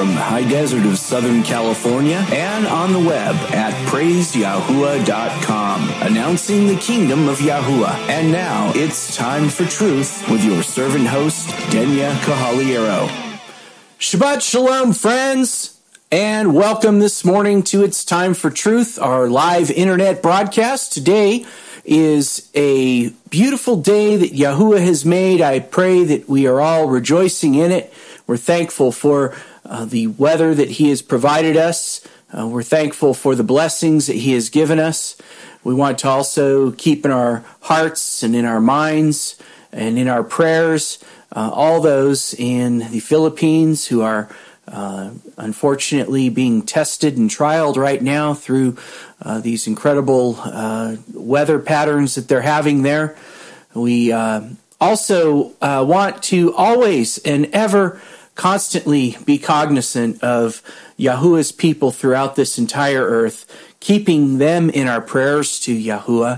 from the high desert of Southern California and on the web at praiseyahuwah.com, announcing the kingdom of Yahuwah. And now it's time for truth with your servant host, Denya Kahaliero. Shabbat Shalom, friends, and welcome this morning to It's Time for Truth, our live internet broadcast. Today is a beautiful day that Yahuwah has made. I pray that we are all rejoicing in it. We're thankful for the weather that He has provided us. We're thankful for the blessings that He has given us. We want to also keep in our hearts and in our minds and in our prayers all those in the Philippines who are unfortunately being tested and trialed right now through these incredible weather patterns that they're having there. We also want to always and ever constantly be cognizant of Yahuwah's people throughout this entire earth, keeping them in our prayers to Yahuwah,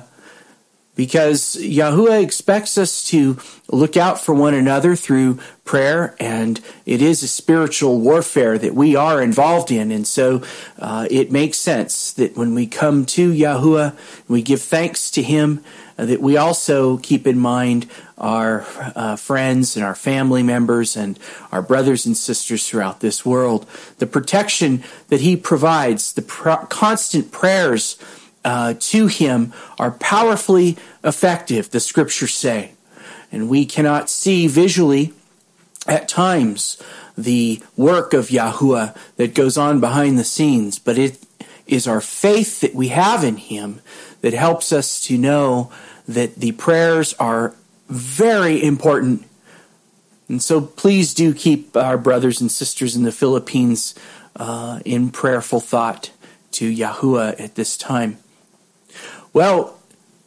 because Yahuwah expects us to look out for one another through prayer, and it is a spiritual warfare that we are involved in. And so it makes sense that when we come to Yahuwah, we give thanks to Him, that we also keep in mind our friends and our family members and our brothers and sisters throughout this world. The protection that He provides, the constant prayers to Him are powerfully effective, the Scriptures say. And we cannot see visually at times the work of Yahuwah that goes on behind the scenes, but it is our faith that we have in Him that helps us to know that the prayers are very important. And so please do keep our brothers and sisters in the Philippines in prayerful thought to Yahuwah at this time. Well,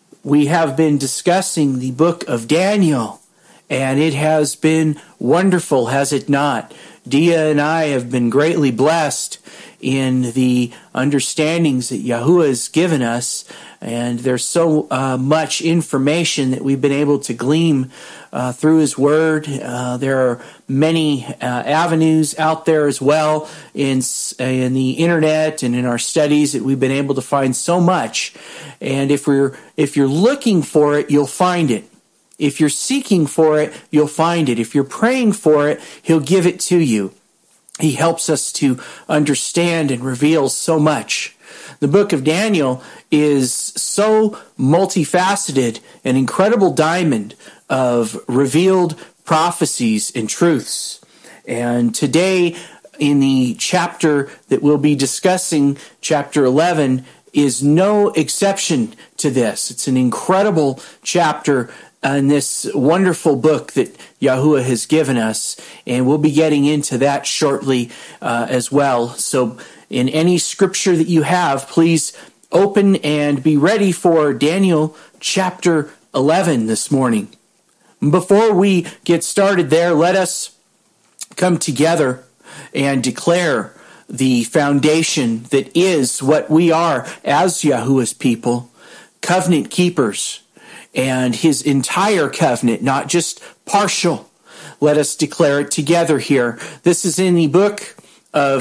we have been discussing the book of Daniel, and it has been wonderful, has it not? Dia and I have been greatly blessed in the understandings that Yahuwah has given us, and there's so much information that we've been able to glean through His Word. There are many avenues out there as well in the internet and in our studies that we've been able to find so much. And if you're looking for it, you'll find it. If you're seeking for it, you'll find it. If you're praying for it, He'll give it to you. He helps us to understand and reveal so much. The book of Daniel is so multifaceted, an incredible diamond of revealed prophecies and truths. And today, in the chapter that we'll be discussing, chapter 11, is no exception to this. It's an incredible chapter in this wonderful book that Yahuwah has given us, and we'll be getting into that shortly as well. So in any scripture that you have, please open and be ready for Daniel chapter 11 this morning. Before we get started there, let us come together and declare the foundation that is what we are as Yahuwah's people, covenant keepers, and His entire covenant, not just partial. Let us declare it together here. This is in the book of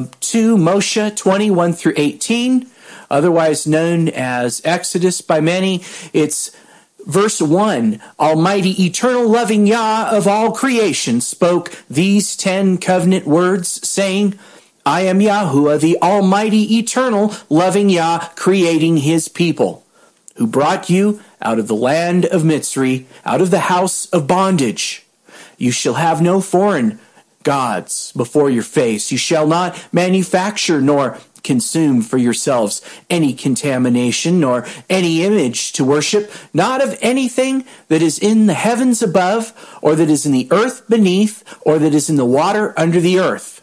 2 Moshe 21 through 18, otherwise known as Exodus by many. It's verse 1. Almighty, eternal, loving Yah of all creation spoke these 10 covenant words, saying, I am Yahuwah, the almighty, eternal, loving Yah, creating His people, who brought you out of the land of Mitzri, out of the house of bondage. You shall have no foreign gods before your face. You shall not manufacture nor consume for yourselves any contamination nor any image to worship, not of anything that is in the heavens above, or that is in the earth beneath, or that is in the water under the earth.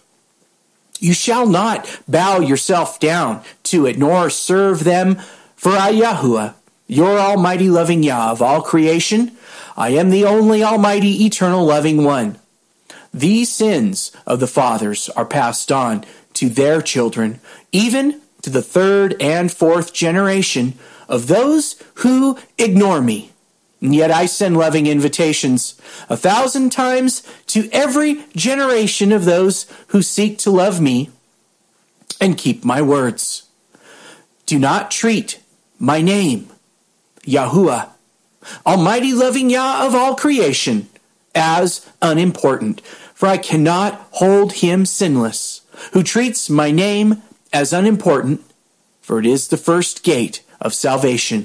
You shall not bow yourself down to it, nor serve them, for I, Yahuwah, your almighty loving Yah of all creation, I am the only almighty, eternal, loving one. These sins of the fathers are passed on to their children, even to the third and fourth generation of those who ignore me, And yet I send loving invitations 1,000 times to every generation of those who seek to love me and keep my words. Do not treat my name, Yahuwah, Almighty loving Yah of all creation, as unimportant, for I cannot hold him sinless, who treats my name as unimportant, for it is the first gate of salvation.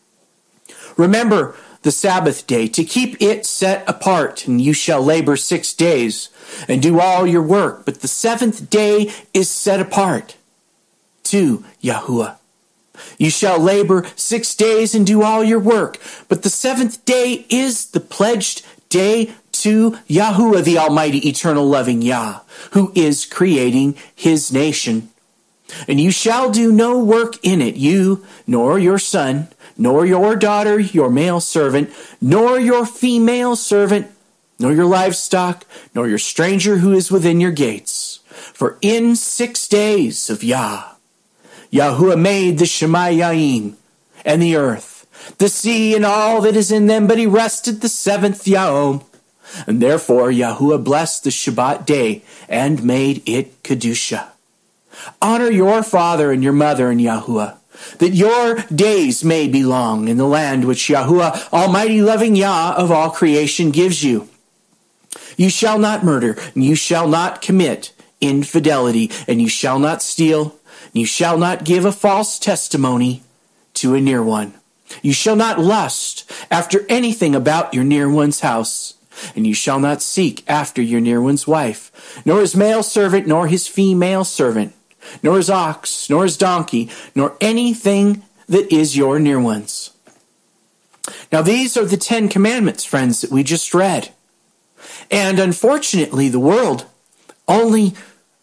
Remember the Sabbath day, to keep it set apart, and you shall labor 6 days, and do all your work. But the 7th day is set apart to Yahuwah. You shall labor 6 days and do all your work. But the 7th day is the pledged day to Yahuwah, the Almighty, eternal, loving Yah, who is creating his nation. And you shall do no work in it, you, nor your son, nor your daughter, your male servant, nor your female servant, nor your livestock, nor your stranger who is within your gates. For in 6 days of Yahuwah made the Shemayim and the earth, the sea and all that is in them, but he rested the 7th Yom. And therefore Yahuwah blessed the Shabbat day and made it Kedusha. Honor your father and your mother in Yahuwah, that your days may be long in the land which Yahuwah, Almighty loving Yah of all creation, gives you. You shall not murder, and you shall not commit infidelity, and you shall not steal, and you shall not give a false testimony to a near one. You shall not lust after anything about your near one's house, and you shall not seek after your near one's wife, nor his male servant, nor his female servant, nor his ox, nor his donkey, nor anything that is your near one's. Now these are the 10 commandments, friends, that we just read. And unfortunately, the world only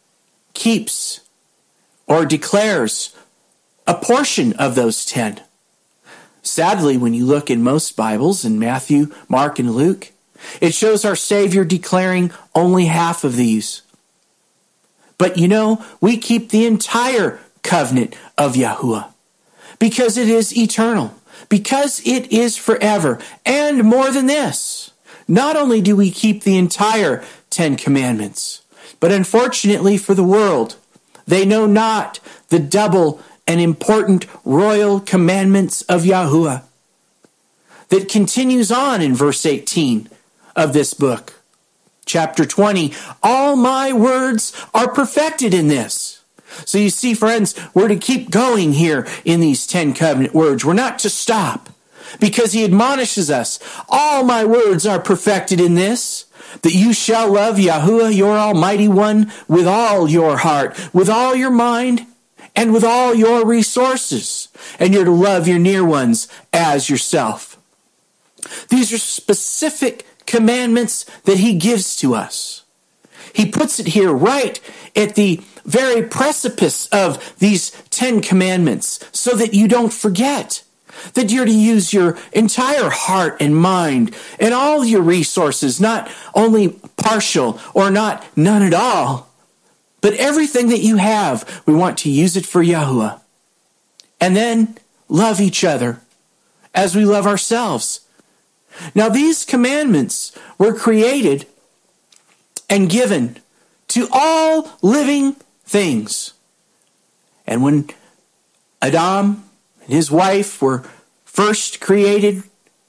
keeps or declares a portion of those 10. Sadly, when you look in most Bibles, in Matthew, Mark, and Luke, it shows our Savior declaring only half of these. But you know, we keep the entire covenant of Yahuwah because it is eternal, because it is forever. And more than this, not only do we keep the entire 10 commandments, but unfortunately for the world, they know not the double and important royal commandments of Yahuwah that continues on in verse 18 of this book. Chapter 20, all my words are perfected in this. So you see, friends, we're to keep going here in these 10 covenant words. We're not to stop because he admonishes us. All my words are perfected in this, that you shall love Yahuwah, your Almighty One, with all your heart, with all your mind, and with all your resources. And you're to love your near ones as yourself. These are specific commandments that he gives to us. He puts it here right at the very precipice of these 10 commandments so that you don't forget that you're to use your entire heart and mind and all your resources, not only partial or not none at all, but everything that you have, we want to use it for Yahuwah. And then love each other as we love ourselves. Now, these commandments were created and given to all living things. And when Adam and his wife were first created,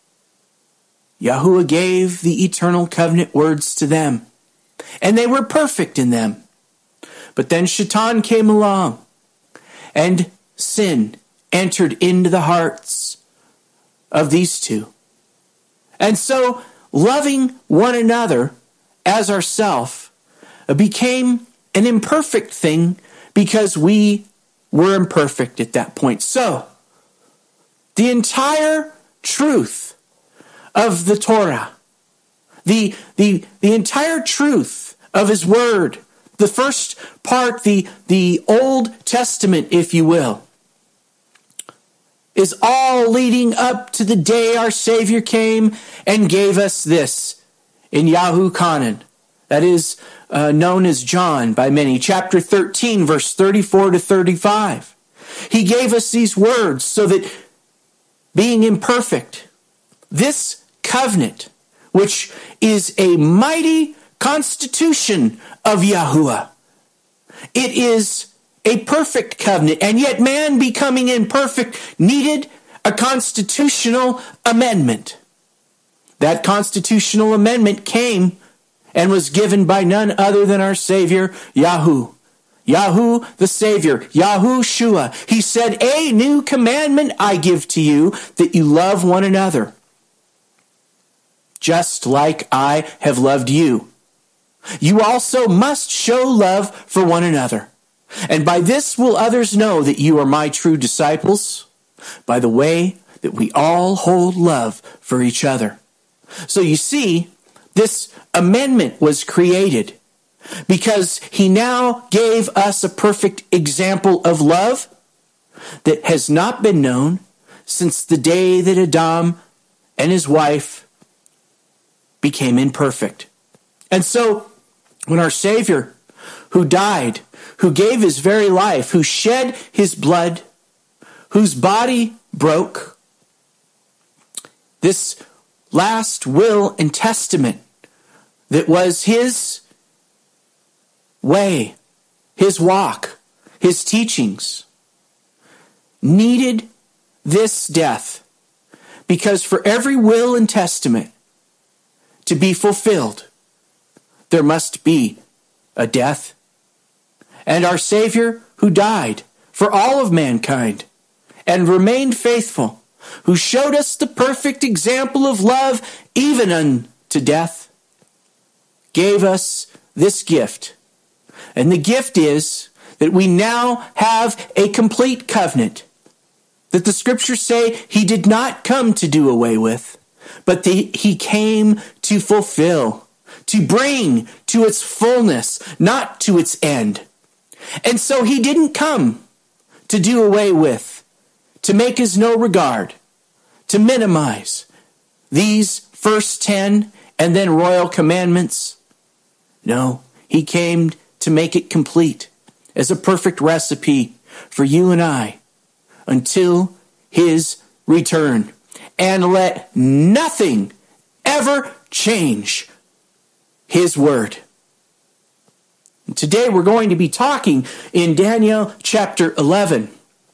Yahuwah gave the eternal covenant words to them, and they were perfect in them. But then Shaitan came along, and sin entered into the hearts of these two. And so, loving one another as ourselves became an imperfect thing because we were imperfect at that point. So, the entire truth of the Torah, the entire truth of his word, the first part, the Old Testament, if you will, is all leading up to the day our Savior came and gave us this in Yahuchanan. That is known as John by many. Chapter 13, verse 34 to 35. He gave us these words so that being imperfect, this covenant, which is a mighty constitution of Yahuwah. It is a perfect covenant, and yet man, becoming imperfect, needed a constitutional amendment. That constitutional amendment came and was given by none other than our Savior, Yahuwah. Yahuwah the Savior, Yahushua. He said, "A new commandment I give to you, that you love one another, just like I have loved you. You also must show love for one another. And by this will others know that you are my true disciples, by the way that we all hold love for each other." So you see, this amendment was created because he now gave us a perfect example of love that has not been known since the day that Adam and his wife became imperfect. And so when our Savior, who died, who gave his very life, who shed his blood, whose body broke, this last will and testament that was his way, his walk, his teachings, needed this death, because for every will and testament to be fulfilled, there must be a death. And our Savior, who died for all of mankind and remained faithful, who showed us the perfect example of love even unto death, gave us this gift. And the gift is that we now have a complete covenant that the scriptures say he did not come to do away with, but he came to fulfill, to bring to its fullness, not to its end. And so he didn't come to do away with, to make as no regard, to minimize these first 10 and then royal commandments. No, he came to make it complete as a perfect recipe for you and I until his return. And let nothing ever change his word. And today we're going to be talking in Daniel chapter 11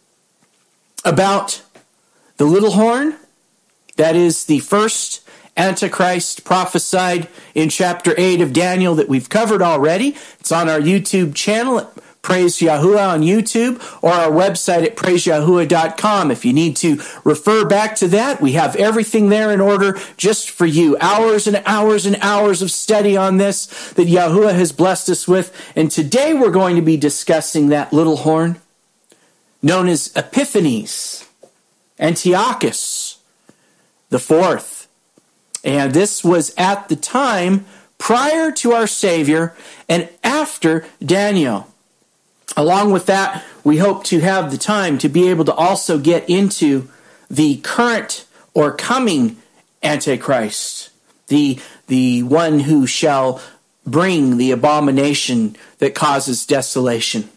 about the little horn. That is the first Antichrist prophesied in chapter 8 of Daniel that we've covered already. It's on our YouTube channel at Praise Yahuwah on YouTube, or our website at praiseyahuwah.com. If you need to refer back to that, we have everything there in order just for you. Hours and hours and hours of study on this that Yahuwah has blessed us with. And today we're going to be discussing that little horn known as Epiphanes, Antiochus the Fourth. And this was at the time prior to our Savior and after Daniel. Along with that, we hope to have the time to be able to also get into the current or coming Antichrist, the one who shall bring the abomination that causes desolation.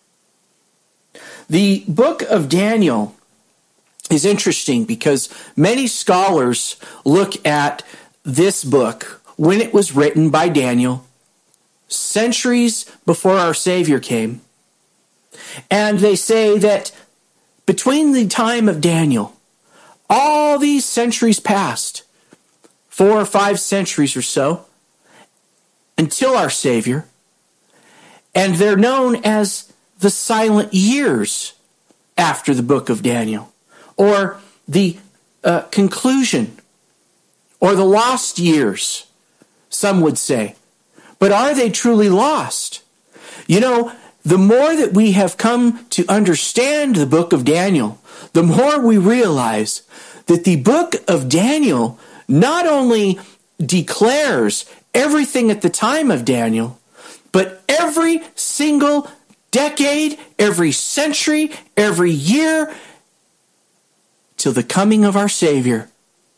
The book of Daniel is interesting because many scholars look at this book when it was written by Daniel centuries before our Savior came. And they say that between the time of Daniel, all these centuries passed, 4 or 5 centuries or so, until our Savior. And they're known as the silent years after the book of Daniel, or the conclusion, or the lost years, some would say. But are they truly lost? You know, the more that we have come to understand the book of Daniel, the more we realize that the book of Daniel not only declares everything at the time of Daniel, but every single decade, every century, every year, till the coming of our Savior.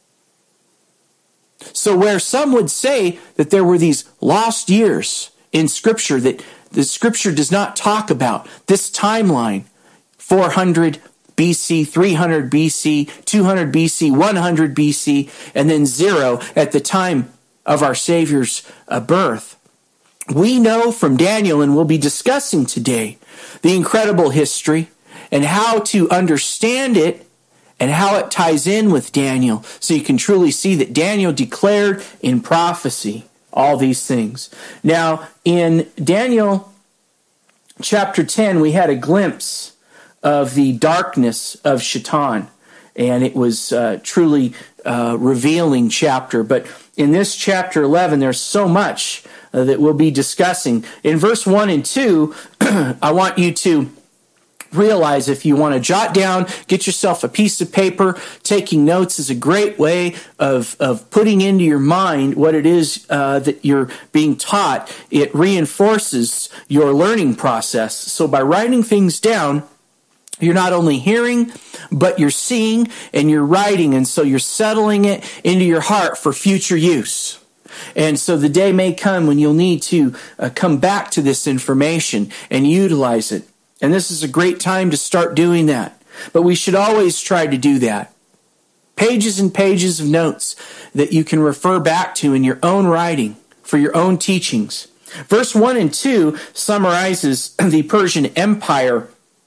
So where some would say that there were these lost years in Scripture that the Scripture does not talk about, this timeline, 400 BC, BC, 300 BC, 200 BC, 100 BC, and then 0 at the time of our Savior's birth. We know from Daniel, and we'll be discussing today, the incredible history and how to understand it and how it ties in with Daniel, so you can truly see that Daniel declared in prophecy all these things. Now, in Daniel chapter 10, we had a glimpse of the darkness of Shaitan, and it was truly revealing chapter. But in this chapter 11, there's so much that we'll be discussing. In verse 1 and 2, I want you to realize, if you want to jot down, get yourself a piece of paper. Taking notes is a great way of putting into your mind what it is that you're being taught. It reinforces your learning process. So by writing things down, you're not only hearing, but you're seeing and you're writing. And so you're settling it into your heart for future use. And so the day may come when you'll need to come back to this information and utilize it. And this is a great time to start doing that. But we should always try to do that. Pages and pages of notes that you can refer back to in your own writing for your own teachings. Verse 1 and 2 summarizes the Persian Empire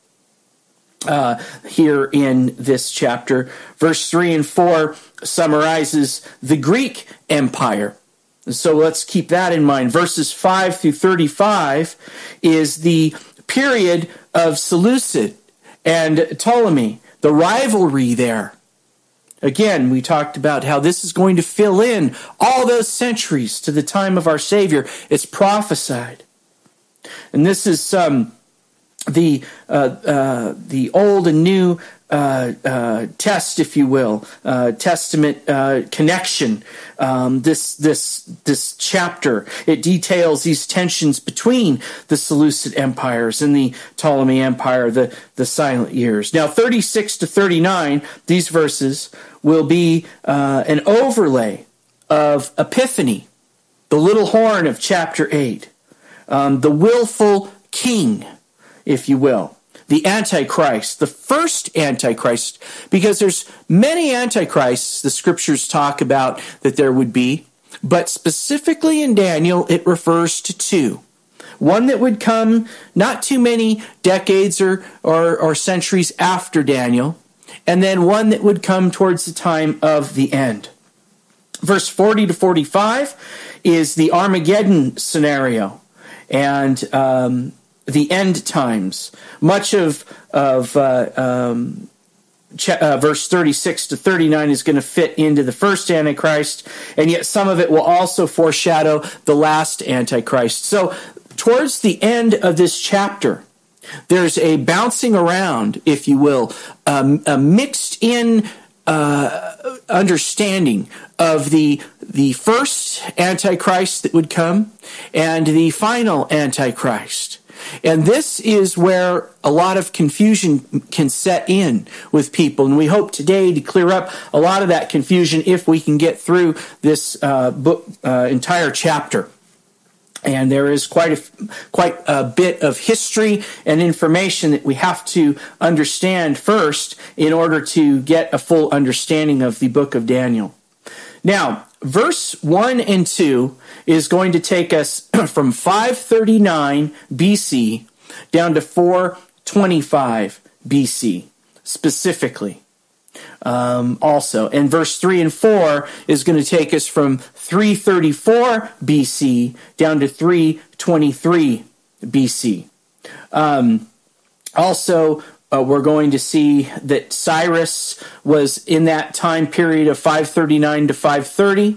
here in this chapter. Verse 3 and 4 summarizes the Greek Empire. So let's keep that in mind. Verses 5 through 35 is the period of Seleucid and Ptolemy, the rivalry there. Again, we talked about how this is going to fill in all those centuries to the time of our Savior. It's prophesied. And this is the Old and New test, if you will, Testament connection. This chapter, it details these tensions between the Seleucid empires and the Ptolemy Empire, the silent years. Now, 36 to 39, these verses will be an overlay of Epiphany, the little horn of chapter 8, the willful king, if you will. The Antichrist, the first Antichrist, because there's many Antichrists the scriptures talk about that there would be, but specifically in Daniel, it refers to two. One that would come not too many decades or centuries after Daniel, and then one that would come towards the time of the end. Verse 40 to 45 is the Armageddon scenario, and the end times. Much of verse 36 to 39 is going to fit into the first Antichrist, and yet some of it will also foreshadow the last Antichrist. So towards the end of this chapter, there's a bouncing around, if you will, a mixed in understanding of the first Antichrist that would come and the final Antichrist. And this is where a lot of confusion can set in with people. And we hope today to clear up a lot of that confusion if we can get through this book, entire chapter. And there is quite a bit of history and information that we have to understand first in order to get a full understanding of the book of Daniel. Now, verse 1 and 2 is going to take us from 539 BC down to 425 BC, specifically. Also, and verse 3 and 4 is going to take us from 334 BC down to 323 BC. We're going to see that Cyrus was in that time period of 539 to 530.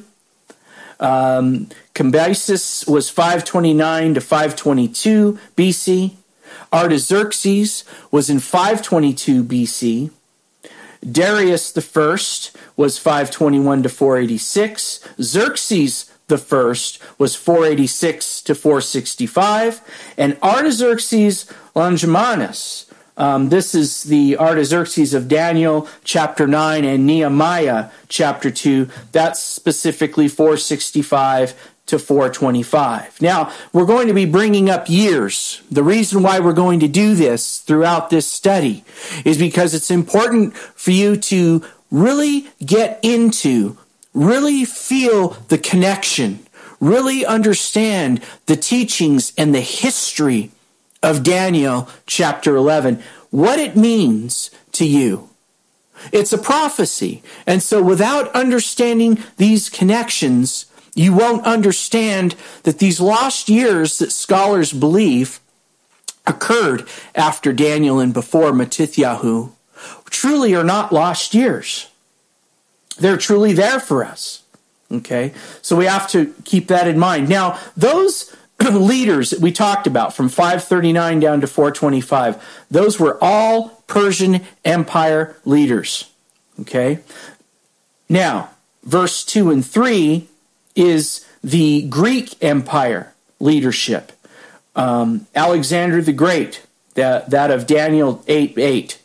Cambyses was 529 to 522 BC. Artaxerxes was in 522 BC. Darius I was 521 to 486. Xerxes I was 486 to 465. And Artaxerxes Longimanus, this is the Artaxerxes of Daniel chapter 9 and Nehemiah chapter 2. That's specifically 465 to 425. Now, we're going to be bringing up years. The reason why we're going to do this throughout this study is because it's important for you to really get into, really feel the connection, really understand the teachings and the history of Daniel chapter 11, what it means to you. It's a prophecy. And so without understanding these connections, you won't understand that these lost years that scholars believe occurred after Daniel and before Matithyahu truly are not lost years. They're truly there for us. Okay? So we have to keep that in mind. Now, those leaders that we talked about from 539 down to 425, those were all Persian Empire leaders. Okay? Now, verse 2 and 3 is the Greek Empire leadership. Alexander the Great, that of Daniel 8:8.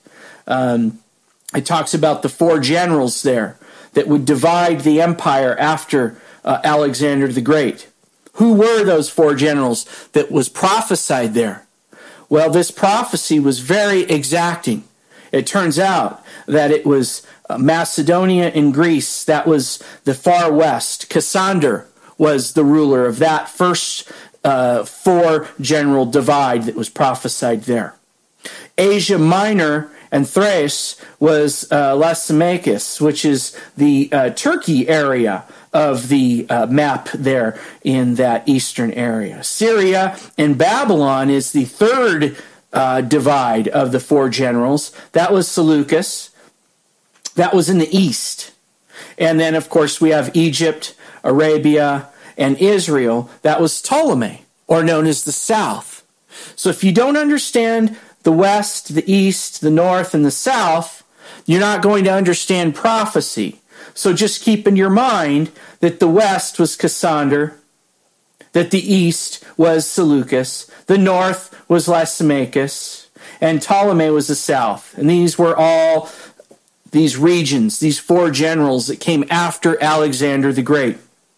It talks about the four generals there that would divide the empire after Alexander the Great. Who were those four generals that was prophesied there? Well, this prophecy was very exacting. It turns out that it was Macedonia and Greece. That was the far west. Cassander was the ruler of that first four general divide that was prophesied there. Asia Minor and Thrace was Lysimachus, which is the Turkey area of the map there in that eastern area. Syria and Babylon is the third divide of the four generals. That was Seleucus. That was in the east. And then, of course, we have Egypt, Arabia, and Israel. That was Ptolemy, or known as the south. So if you don't understand the west, the east, the north, and the south, you're not going to understand prophecy. So just keep in your mind that the west was Cassander, that the east was Seleucus, the north was Lysimachus, and Ptolemy was the south. And these were all these regions, these four generals that came after Alexander the Great.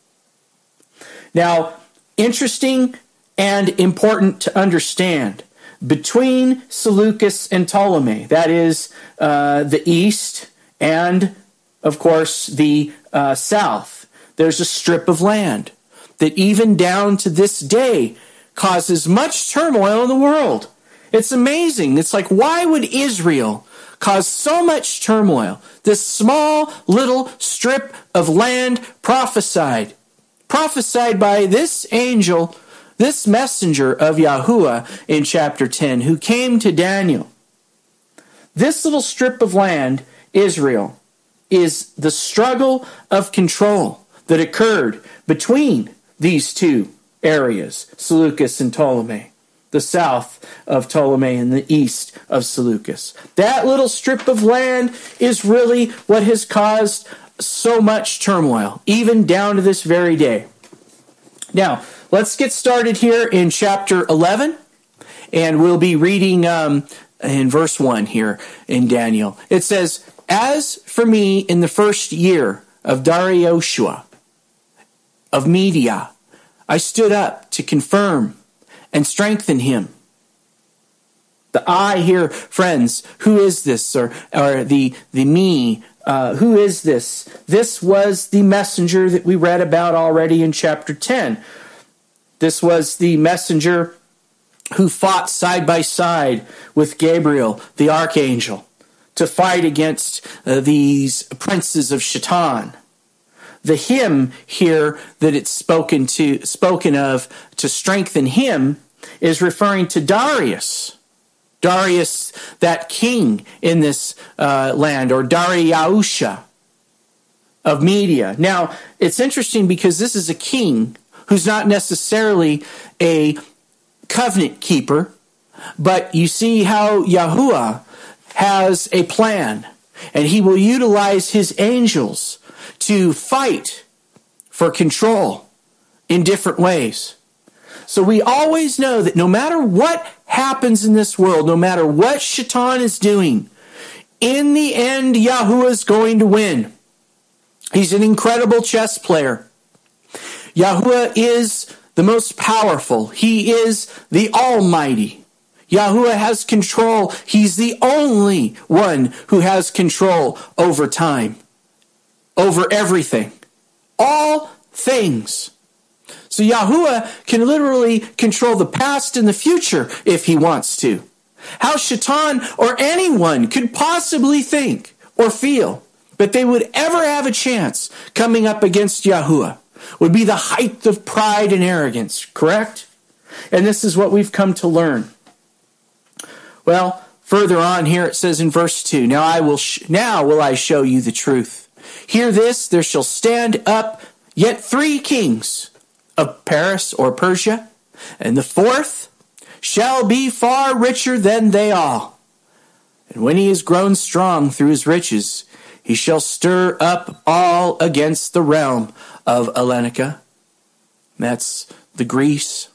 Now, interesting and important to understand, between Seleucus and Ptolemy, that is the east and, of course, the south, there's a strip of land that even down to this day causes much turmoil in the world. It's amazing. It's like, why would Israel cause so much turmoil? This small little strip of land prophesied by this angel, this messenger of Yahuwah in chapter 10, who came to Daniel. This little strip of land, Israel, is the struggle of control that occurred between these two areas, Seleucus and Ptolemy, the south of Ptolemy and the east of Seleucus. That little strip of land is really what has caused so much turmoil, even down to this very day. Now, let's get started here in chapter 11, and we'll be reading in verse 1 here in Daniel. It says, "As for me in the first year of Darius of Media, I stood up to confirm and strengthen him." The I here, friends, who is this? Or the me, who is this? This was the messenger that we read about already in chapter 10. This was the messenger who fought side by side with Gabriel, the archangel, to fight against these princes of Shaitan. The him here that it's spoken of to strengthen him is referring to Darius. Darius, that king in this land, or Dariusha of Media. Now, it's interesting because this is a king who's not necessarily a covenant keeper, but you see how Yahuwah has a plan, and he will utilize his angels to fight for control in different ways. So we always know that no matter what happens in this world, no matter what Shaitan is doing, in the end, Yahuwah is going to win. He's an incredible chess player. Yahuwah is the most powerful. He is the Almighty. Yahuwah has control. He's the only one who has control over time, over everything, all things. So Yahuwah can literally control the past and the future if he wants to. How Shaitan or anyone could possibly think or feel that they would ever have a chance coming up against Yahuwah would be the height of pride and arrogance, correct? And this is what we've come to learn. Well, further on here it says in verse 2, now will I show you the truth. Hear this, there shall stand up yet 3 kings of Paris or Persia, and the 4th shall be far richer than they all. And when he is grown strong through his riches, he shall stir up all against the realm of Ellenica. That's the Greece.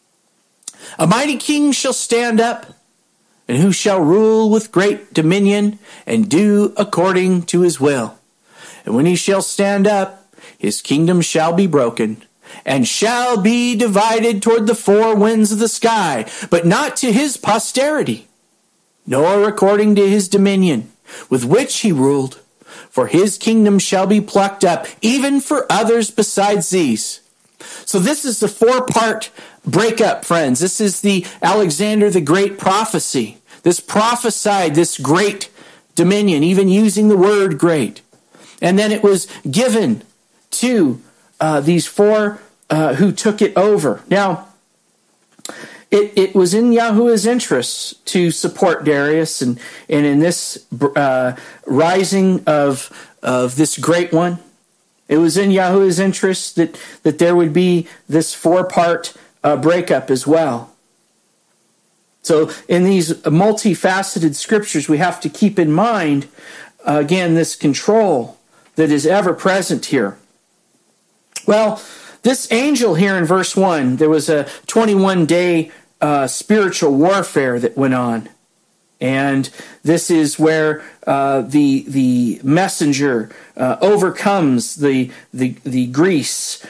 A mighty king shall stand up, and who shall rule with great dominion, and do according to his will. And when he shall stand up, his kingdom shall be broken, and shall be divided toward the 4 winds of the sky, but not to his posterity, nor according to his dominion, with which he ruled. For his kingdom shall be plucked up, even for others besides these. So this is the 4-part breakup, friends. This is the Alexander the Great prophecy. This prophesied this great dominion, even using the word great. And then it was given to these 4 who took it over. Now, it was in Yahuwah's interests to support Darius, and in this rising of this great one, it was in Yahuwah's interest that there would be this 4-part breakup as well. So in these multifaceted scriptures, we have to keep in mind, again, this control that is ever present here. Well, this angel here in verse 1, there was a 21-day spiritual warfare that went on. And this is where the messenger overcomes the Greece,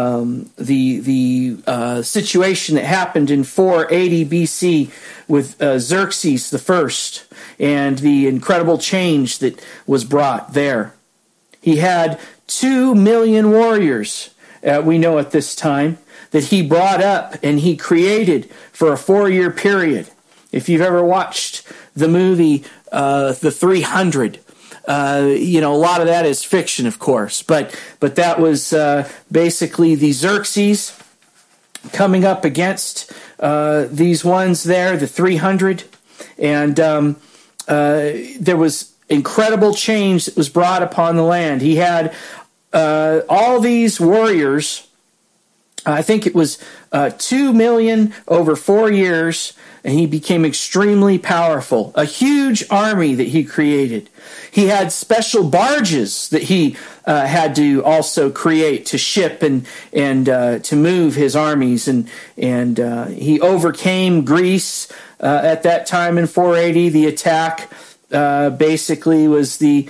the situation that happened in 480 BC with Xerxes the First, and the incredible change that was brought there. He had 2 million warriors, we know at this time, that he brought up and he created for a 4-year period. If you've ever watched the movie The 300, a lot of that is fiction, of course, but that was basically the Xerxes coming up against these ones there, the 300, and there was incredible change that was brought upon the land. He had all these warriors. I think it was 2 million over 4 years, and he became extremely powerful. A huge army that he created. He had special barges that he had to also create to ship and to move his armies, and he overcame Greece at that time in 480. The attack basically was the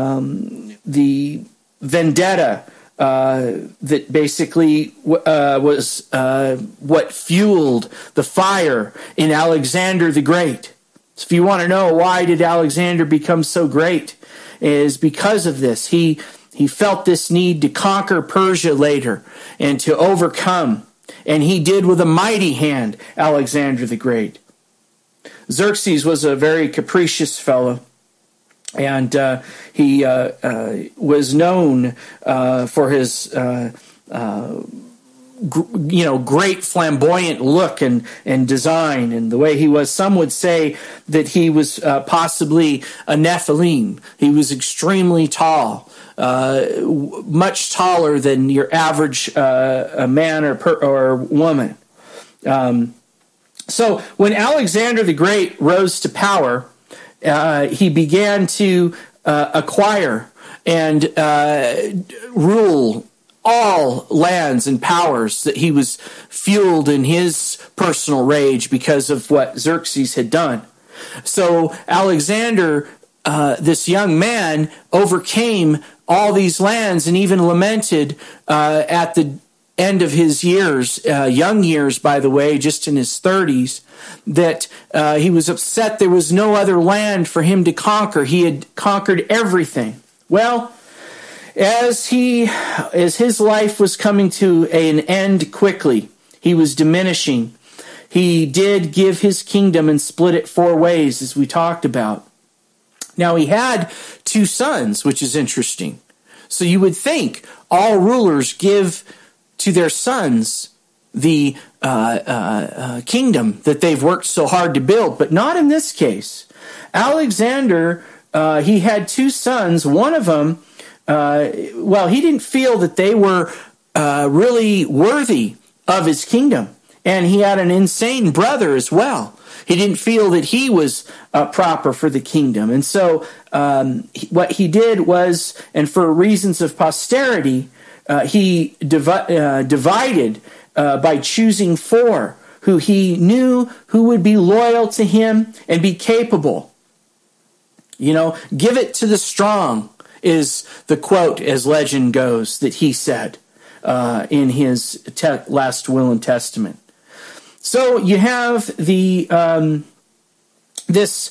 vendetta. That basically was what fueled the fire in Alexander the Great. So if you want to know why did Alexander become so great, is because of this. He felt this need to conquer Persia later and to overcome. And he did with a mighty hand, Alexander the Great. Xerxes was a very capricious fellow. And he was known for his, great flamboyant look and design, and the way he was. Some would say that he was possibly a Nephilim. He was extremely tall, much taller than your average man or woman. So when Alexander the Great rose to power, he began to acquire and rule all lands and powers that he was fueled in his personal rage because of what Xerxes had done. So Alexander, this young man, overcame all these lands and even lamented at the end of his years, young years, by the way, just in his 30s, that he was upset there was no other land for him to conquer. He had conquered everything. Well, as his life was coming to an end quickly, he was diminishing. He did give his kingdom and split it 4 ways, as we talked about. Now, he had 2 sons, which is interesting. So you would think all rulers give to their sons the kingdom that they've worked so hard to build, but not in this case. Alexander, he had 2 sons. One of them, he didn't feel that they were really worthy of his kingdom. And he had an insane brother as well. He didn't feel that he was proper for the kingdom. And so what he did was, and for reasons of posterity, he divided by choosing 4 who he knew who would be loyal to him and be capable. Give it to the strong is the quote, as legend goes, that he said in his last will and testament. So you have the this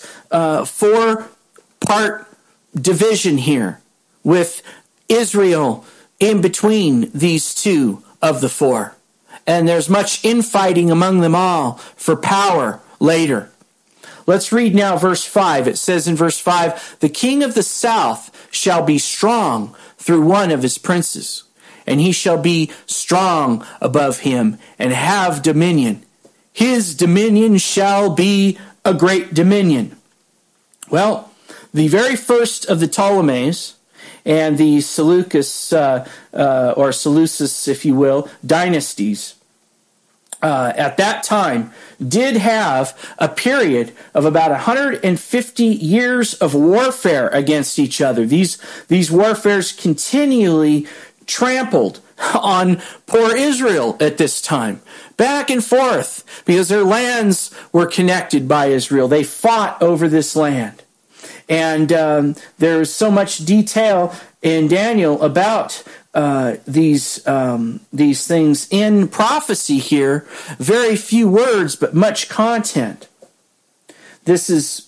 4-part division here with Israel in between these 2 of the 4. And there's much infighting among them all for power later. Let's read now verse 5. It says in verse 5, "The king of the south shall be strong through one of his princes, and he shall be strong above him and have dominion. His dominion shall be a great dominion." Well, the very first of the Ptolemies and the Seleucus, or Seleucus, if you will, dynasties, at that time did have a period of about 150 years of warfare against each other. These warfares continually trampled on poor Israel at this time, back and forth, because their lands were connected by Israel. They fought over this land. And there's so much detail in Daniel about these things in prophecy here. Very few words, but much content. This is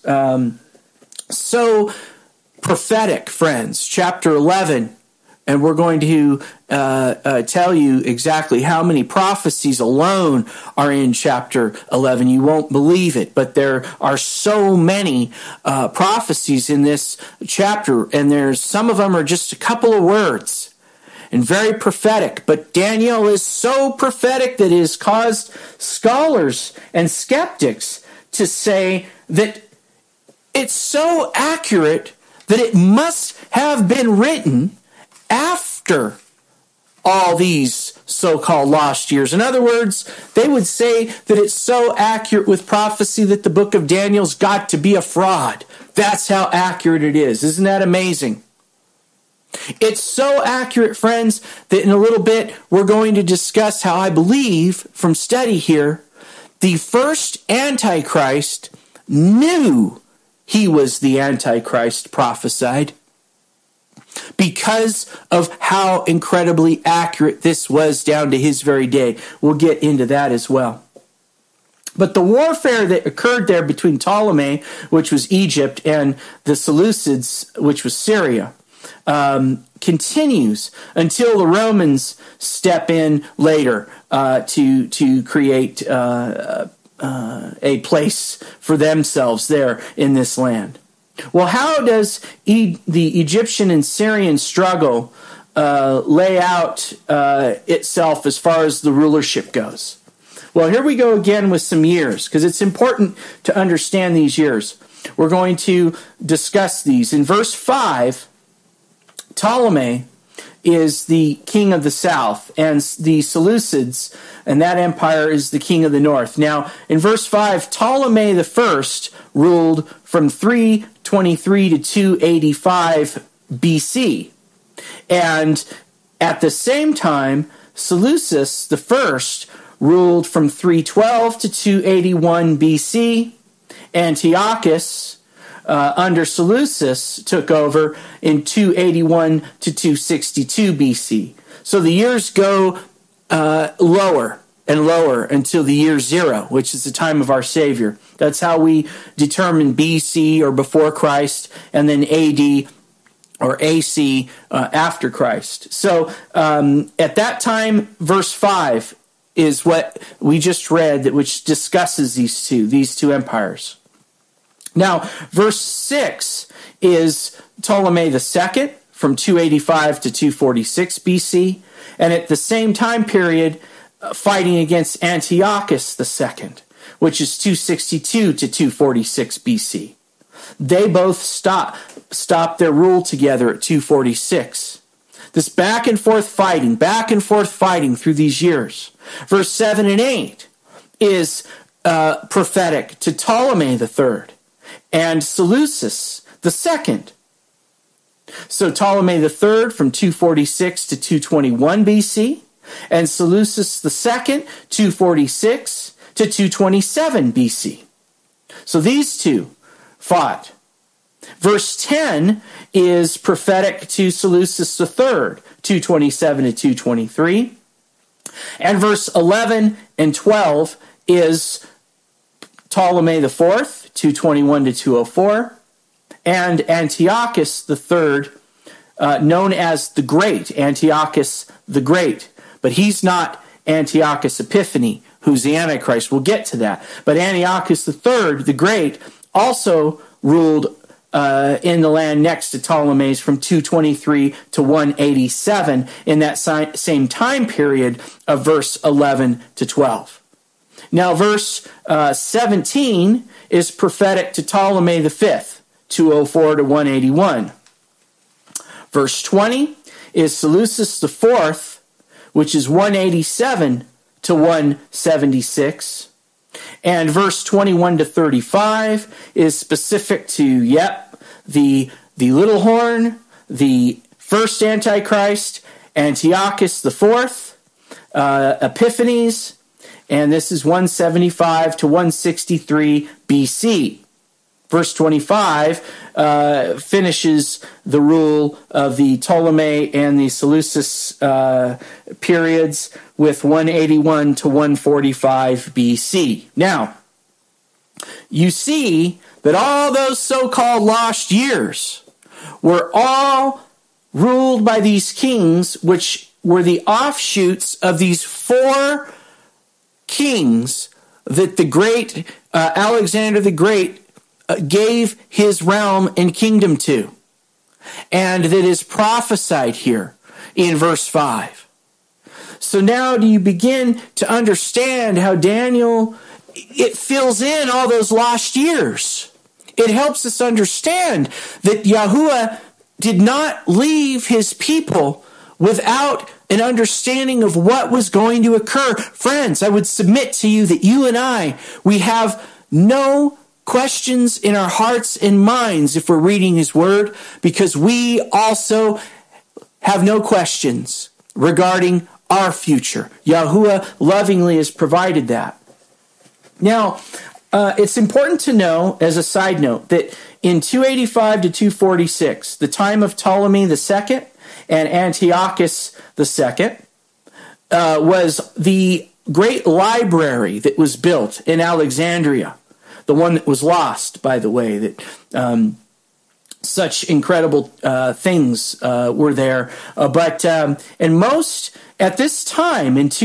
so prophetic, friends. Chapter 11. And we're going to tell you exactly how many prophecies alone are in chapter 11. You won't believe it, but there are so many prophecies in this chapter, and some of them are just a couple of words and very prophetic. But Daniel is so prophetic that it has caused scholars and skeptics to say that it's so accurate that it must have been written after all these so-called lost years. In other words, they would say that it's so accurate with prophecy that the book of Daniel's got to be a fraud. That's how accurate it is. Isn't that amazing? It's so accurate, friends, that in a little bit we're going to discuss how I believe from study here, the first Antichrist knew he was the Antichrist prophesied, because of how incredibly accurate this was down to his very day. We'll get into that as well. But the warfare that occurred there between Ptolemy, which was Egypt, and the Seleucids, which was Syria, continues until the Romans step in later to create a place for themselves there in this land. Well, how does the Egyptian and Syrian struggle lay out itself as far as the rulership goes? Well, here we go again with some years, because it's important to understand these years. We're going to discuss these. In verse 5, Ptolemy is the king of the south, and the Seleucids, and that empire is the king of the north. Now, in verse 5, Ptolemy the first ruled from 323 to 285 BC. And at the same time, Seleucus the first ruled from 312 to 281 BC. Antiochus, under Seleucus, took over in 281 to 262 BC. So the years go lower and lower until the year 0, which is the time of our Savior. That's how we determine BC or before Christ, and then AD or AC after Christ. So at that time, verse 5 is what we just read, which discusses these two empires. Now, verse 6 is Ptolemy II from 285 to 246 BC, and at the same time period, fighting against Antiochus II, which is 262 to 246 BC. They both stopped their rule together at 246. This back and forth fighting through these years. Verse 7 and 8 is prophetic to Ptolemy III and Seleucus II. So Ptolemy III from 246 to 221 BC, and Seleucus II, 246 to 227 BC. So these two fought. Verse 10 is prophetic to Seleucus III, 227 to 223. And verse 11 and 12 is Ptolemy IV, 221 to 204, and Antiochus III, known as the Great, Antiochus the Great. But he's not Antiochus Epiphanes, who's the Antichrist. We'll get to that. But Antiochus III, the Great, also ruled in the land next to Ptolemy's from 223 to 187 in that same time period of verse 11 to 12. Now, verse 17 is prophetic to Ptolemy V, 204 to 181. Verse 20 is Seleucus IV, which is 187 to 176. And verse 21 to 35 is specific to, the little horn, the first Antichrist, Antiochus IV, Epiphanes, and this is 175 to 163 BC. Verse 25 finishes the rule of the Ptolemy and the Seleucus periods with 181 to 145 BC. Now, you see that all those so-called lost years were all ruled by these kings, which were the offshoots of these 4 kings that the great Alexander the Great gave his realm and kingdom to, and that is prophesied here in verse 5. So now do you begin to understand how Daniel, it fills in all those lost years? It helps us understand that Yahuwah did not leave his people without an understanding of what was going to occur. Friends, I would submit to you that you and I, we have no questions in our hearts and minds if we're reading his word, because we also have no questions regarding our future. Yahuwah lovingly has provided that. Now, it's important to know, as a side note, that in 285 to 246, the time of Ptolemy II and Antiochus II, was the great library that was built in Alexandria. The one that was lost, by the way, that such incredible things were there. And most, at this time in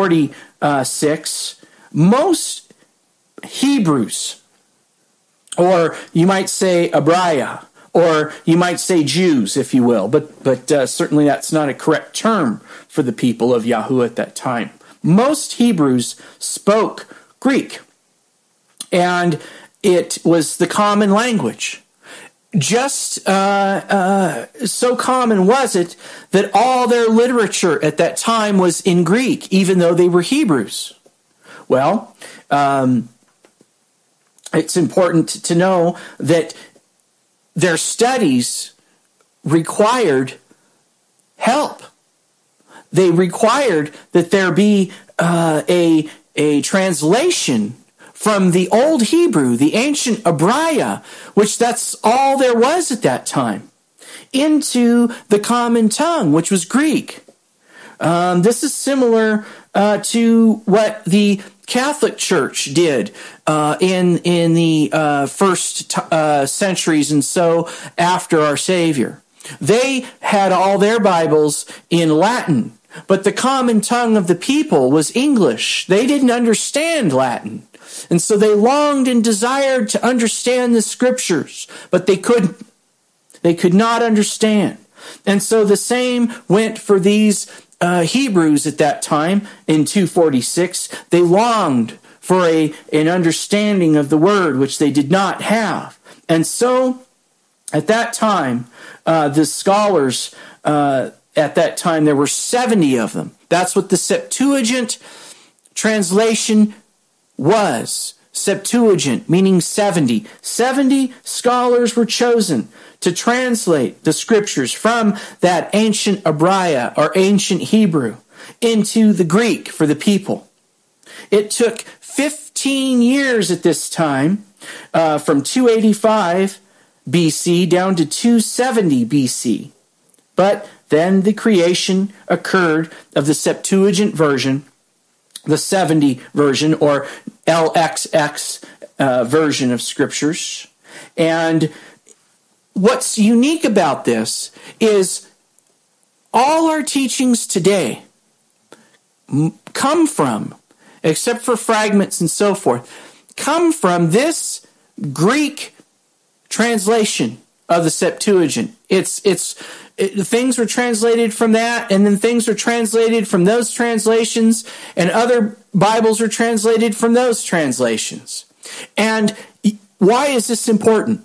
246, most Hebrews, or you might say Abraya, or you might say Jews, if you will, but certainly that's not a correct term for the people of Yahuwah at that time. Most Hebrews spoke Greek, and it was the common language. Just so common was it that all their literature at that time was in Greek, even though they were Hebrews. Well, it's important to know that their studies required help. They required that there be a translation from the Old Hebrew, the ancient Abraya, which that's all there was at that time, into the common tongue, which was Greek. This is similar to what the Catholic Church did in the first centuries and so after our Savior. They had all their Bibles in Latin, but the common tongue of the people was English. They didn't understand Latin. And so they longed and desired to understand the Scriptures, but they couldn't. They could not understand. And so the same went for these Hebrews at that time in 246. They longed for an understanding of the Word, which they did not have. And so at that time, the scholars, at that time, there were 70 of them. That's what the Septuagint translation was. Septuagint, meaning 70. 70 scholars were chosen to translate the Scriptures from that ancient Hebraia or ancient Hebrew into the Greek for the people. It took 15 years at this time, from 285 BC down to 270 BC. But then the creation occurred of the Septuagint version, the 70 version, or LXX version of Scriptures. And what's unique about this is all our teachings today come from, except for fragments and so forth, come from this Greek translation of the Septuagint. Things were translated from that, and then things were translated from those translations, and other Bibles were translated from those translations. And why is this important?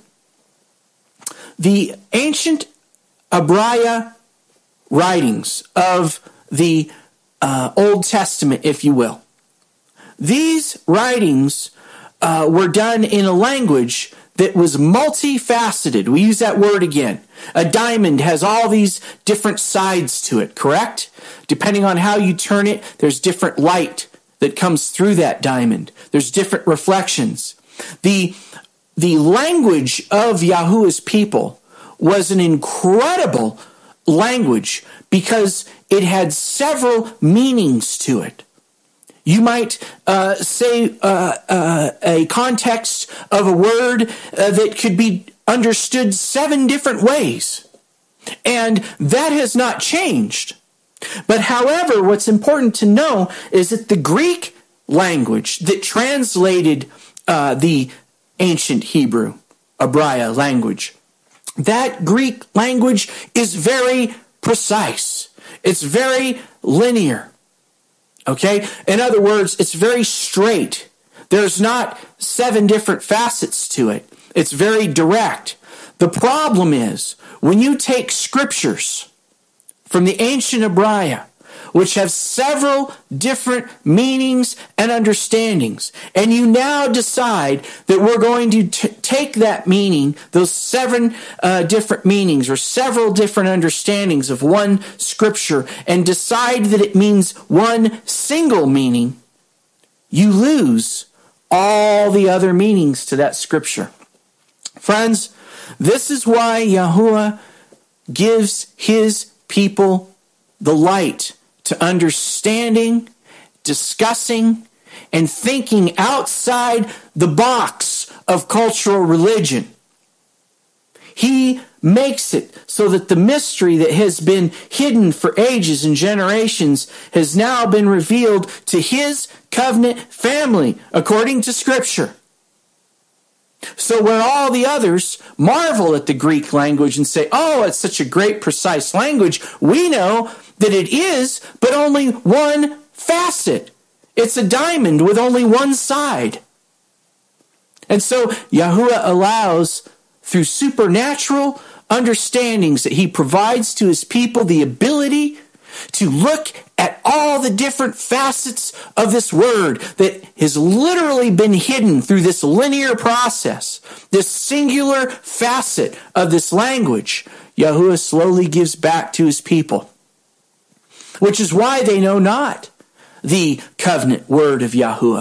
The ancient Hebraia writings of the Old Testament, if you will, these writings were done in a language that was multifaceted. We use that word again. A diamond has all these different sides to it, correct? Depending on how you turn it, there's different light that comes through that diamond. There's different reflections. The language of Yahuwah's people was an incredible language because it had several meanings to it. You might say a context of a word that could be understood 7 different ways. And that has not changed. But however, what's important to know is that the Greek language that translated the ancient Hebrew, Hebraia language, that Greek language is very precise. It's very linear. Okay? In other words, it's very straight. There's not 7 different facets to it. It's very direct. The problem is, when you take Scriptures from the ancient Hebraia, which have several different meanings and understandings, and you now decide that we're going to take that meaning, those 7 different meanings or several different understandings of one Scripture, and decide that it means one single meaning, you lose all the other meanings to that Scripture. Friends, this is why Yahuwah gives his people the light to understanding, discussing, and thinking outside the box of cultural religion. He makes it so that the mystery that has been hidden for ages and generations has now been revealed to his covenant family, according to Scripture. So where all the others marvel at the Greek language and say, oh, it's such a great, precise language, we know that it is, but only one facet. It's a diamond with only one side. And so Yahuwah allows, through supernatural understandings that he provides to his people, the ability to look at all the different facets of this word that has literally been hidden through this linear process, this singular facet of this language. Yahuwah slowly gives back to his people, which is why they know not the covenant word of Yahuwah.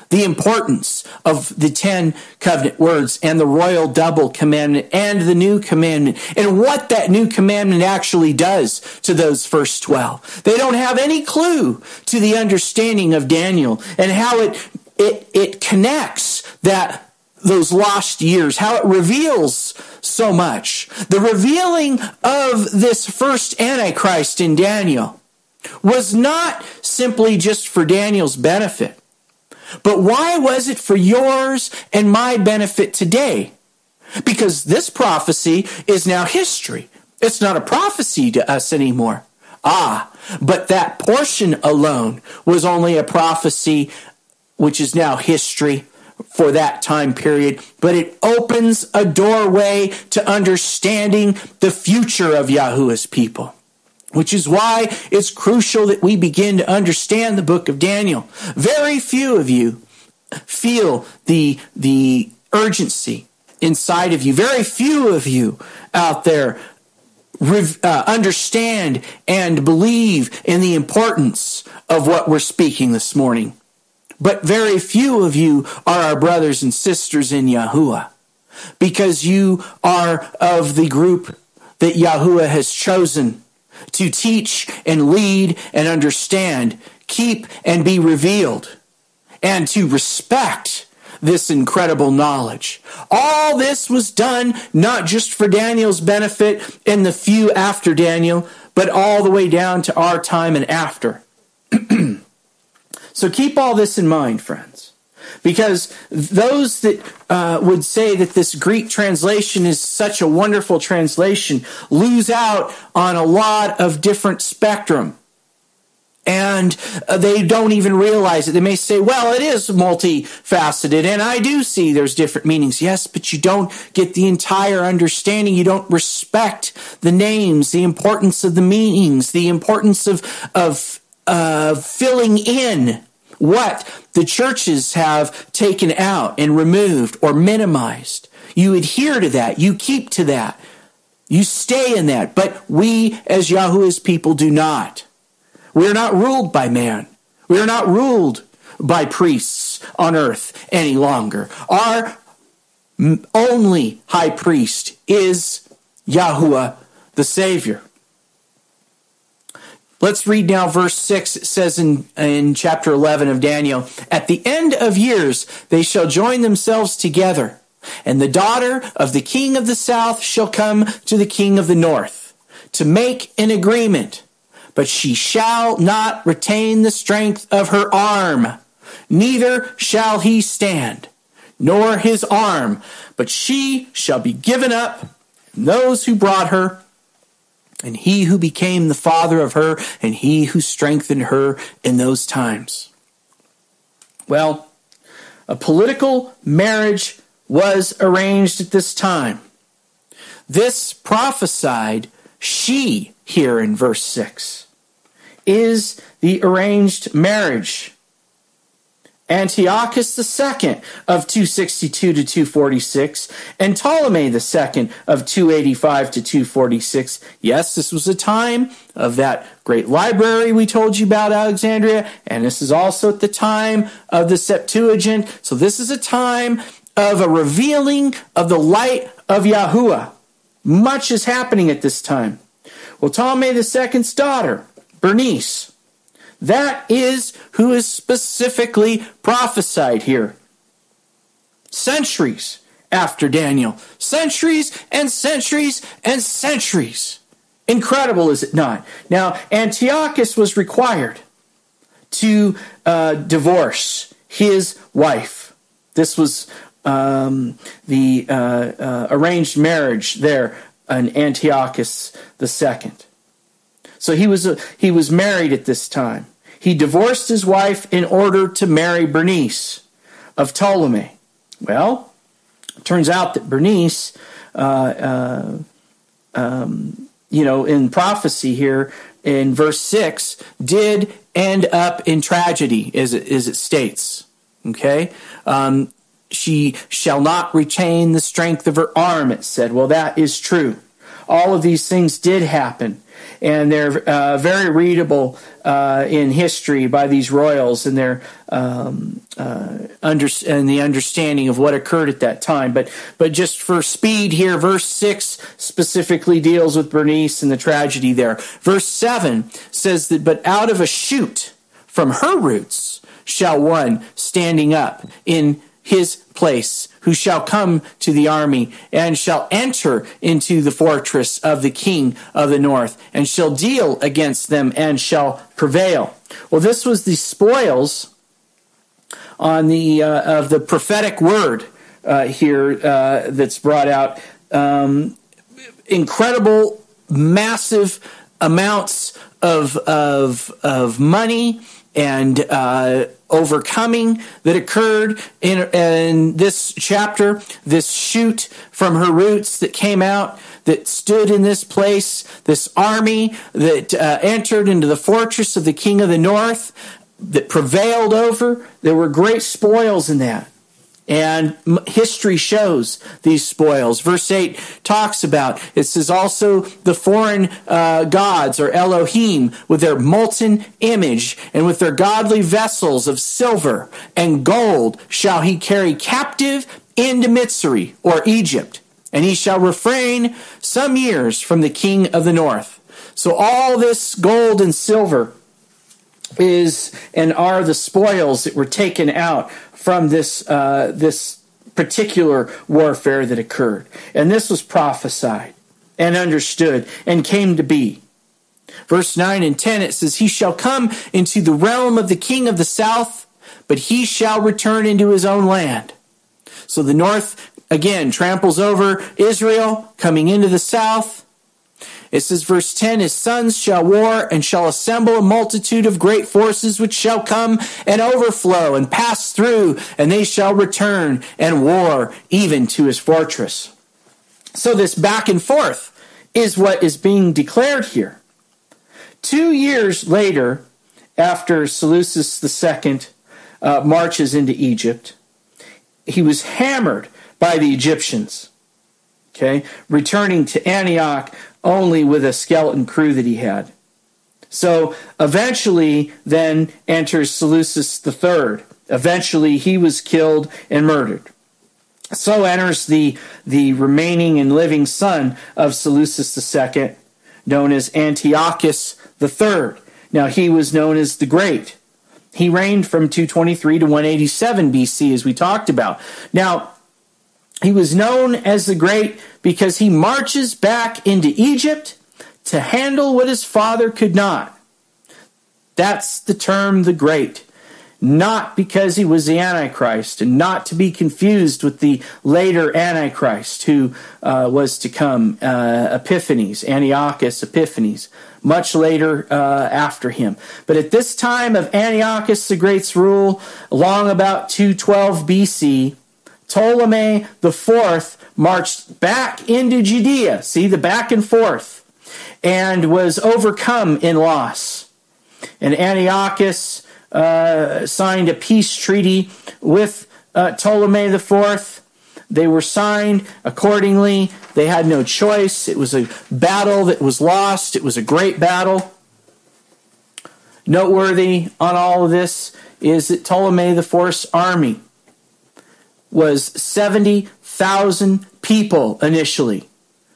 the importance of the 10 covenant words and the royal double commandment and the new commandment and what that new commandment actually does to those first 12. They don't have any clue to the understanding of Daniel and how it connects those lost years, how it reveals so much. The revealing of this first Antichrist in Daniel was not simply just for Daniel's benefit. But why was it for yours and my benefit today? Because this prophecy is now history. It's not a prophecy to us anymore. But that portion alone was only a prophecy, which is now history for that time period. But it opens a doorway to understanding the future of Yahuwah's people, which is why it's crucial that we begin to understand the book of Daniel. Very few of you feel the urgency inside of you. Very few of you out there understand and believe in the importance of what we're speaking this morning. But very few of you are our brothers and sisters in Yahuwah, because you are of the group that Yahuwah has chosen to teach and lead and understand, keep and be revealed, and to respect this incredible knowledge. All this was done not just for Daniel's benefit and the few after Daniel, but all the way down to our time and after. So keep all this in mind, friends, because those that would say that this Greek translation is such a wonderful translation lose out on a lot of different spectrum. And they don't even realize it. They may say, well, it is multifaceted, and I do see there's different meanings. Yes, but you don't get the entire understanding. You don't respect the names, the importance of the meanings, the importance of filling in what the churches have taken out and removed or minimized. You adhere to that. You keep to that. You stay in that. But we, as Yahuwah's people, do not. We are not ruled by man. We are not ruled by priests on earth any longer. Our only high priest is Yahuwah, the Savior. Let's read now verse 6. It says in chapter 11 of Daniel, "At the end of years they shall join themselves together, and the daughter of the king of the south shall come to the king of the north to make an agreement. But she shall not retain the strength of her arm, neither shall he stand, nor his arm, but she shall be given up, and those who brought her, and he who became the father of her, and he who strengthened her in those times." Well, a political marriage was arranged at this time. This prophesied she here in verse 6 is the arranged marriage. Antiochus II of 262 to 246 and Ptolemy II of 285 to 246. Yes, this was a time of that great library we told you about, Alexandria, and this is also at the time of the Septuagint. So this is a time of a revealing of the light of Yahuwah. Much is happening at this time. Well, Ptolemy II's daughter, Bernice, that is who is specifically prophesied here. Centuries after Daniel. Centuries and centuries and centuries. Incredible, is it not? Now, Antiochus was required to divorce his wife. This was the arranged marriage there in Antiochus II. So he was married at this time. He divorced his wife in order to marry Bernice of Ptolemy. Well, it turns out that Bernice, in prophecy here in verse 6, did end up in tragedy, as it states. Okay? She shall not retain the strength of her arm, it said. Well, that is true. All of these things did happen. and they're very readable in history by these royals and their and the understanding of what occurred at that time. But just for speed here, verse 6 specifically deals with Bernice and the tragedy there. Verse 7 says that, but out of a shoot from her roots shall one standing up in his place, who shall come to the army, and shall enter into the fortress of the king of the north, and shall deal against them, and shall prevail. Well, this was the spoils on the of the prophetic word here that's brought out. Incredible, massive amounts of money and overcoming that occurred in this chapter. This shoot from her roots that came out, that stood in this place, this army that entered into the fortress of the king of the north, that prevailed over. There were great spoils in that. And history shows these spoils. Verse 8 talks about, it says, also the foreign gods, or Elohim, with their molten image, and with their godly vessels of silver and gold, shall he carry captive into Mitzri, or Egypt. And he shall refrain some years from the king of the north. So all this gold and silver is and are the spoils that were taken out from this particular warfare that occurred. And this was prophesied and understood and came to be. Verse 9 and 10, it says, he shall come into the realm of the king of the south, but he shall return into his own land. So the north, again, tramples over Israel, coming into the south. It says, verse 10, his sons shall war and shall assemble a multitude of great forces, which shall come and overflow and pass through, and they shall return and war even to his fortress. So this back and forth is what is being declared here. 2 years later, after Seleucus II marches into Egypt, he was hammered by the Egyptians, returning to Antioch only with a skeleton crew that he had. So eventually then enters Seleucus III. Eventually he was killed and murdered. So enters the remaining and living son of Seleucus II, known as Antiochus III. Now he was known as the Great. He reigned from 223 to 187 BC, as we talked about. Now, he was known as the Great because he marches back into Egypt to handle what his father could not. That's the term the Great. Not because he was the Antichrist, and not to be confused with the later Antichrist who was to come, Epiphanes, Antiochus Epiphanes, much later after him. But at this time of Antiochus the Great's rule, along about 212 BC, Ptolemy IV marched back into Judea, see the back and forth, and was overcome in loss. And Antiochus signed a peace treaty with Ptolemy IV. They were signed accordingly. They had no choice. It was a battle that was lost. It was a great battle. Noteworthy on all of this is that Ptolemy IV's army was 70,000 people initially.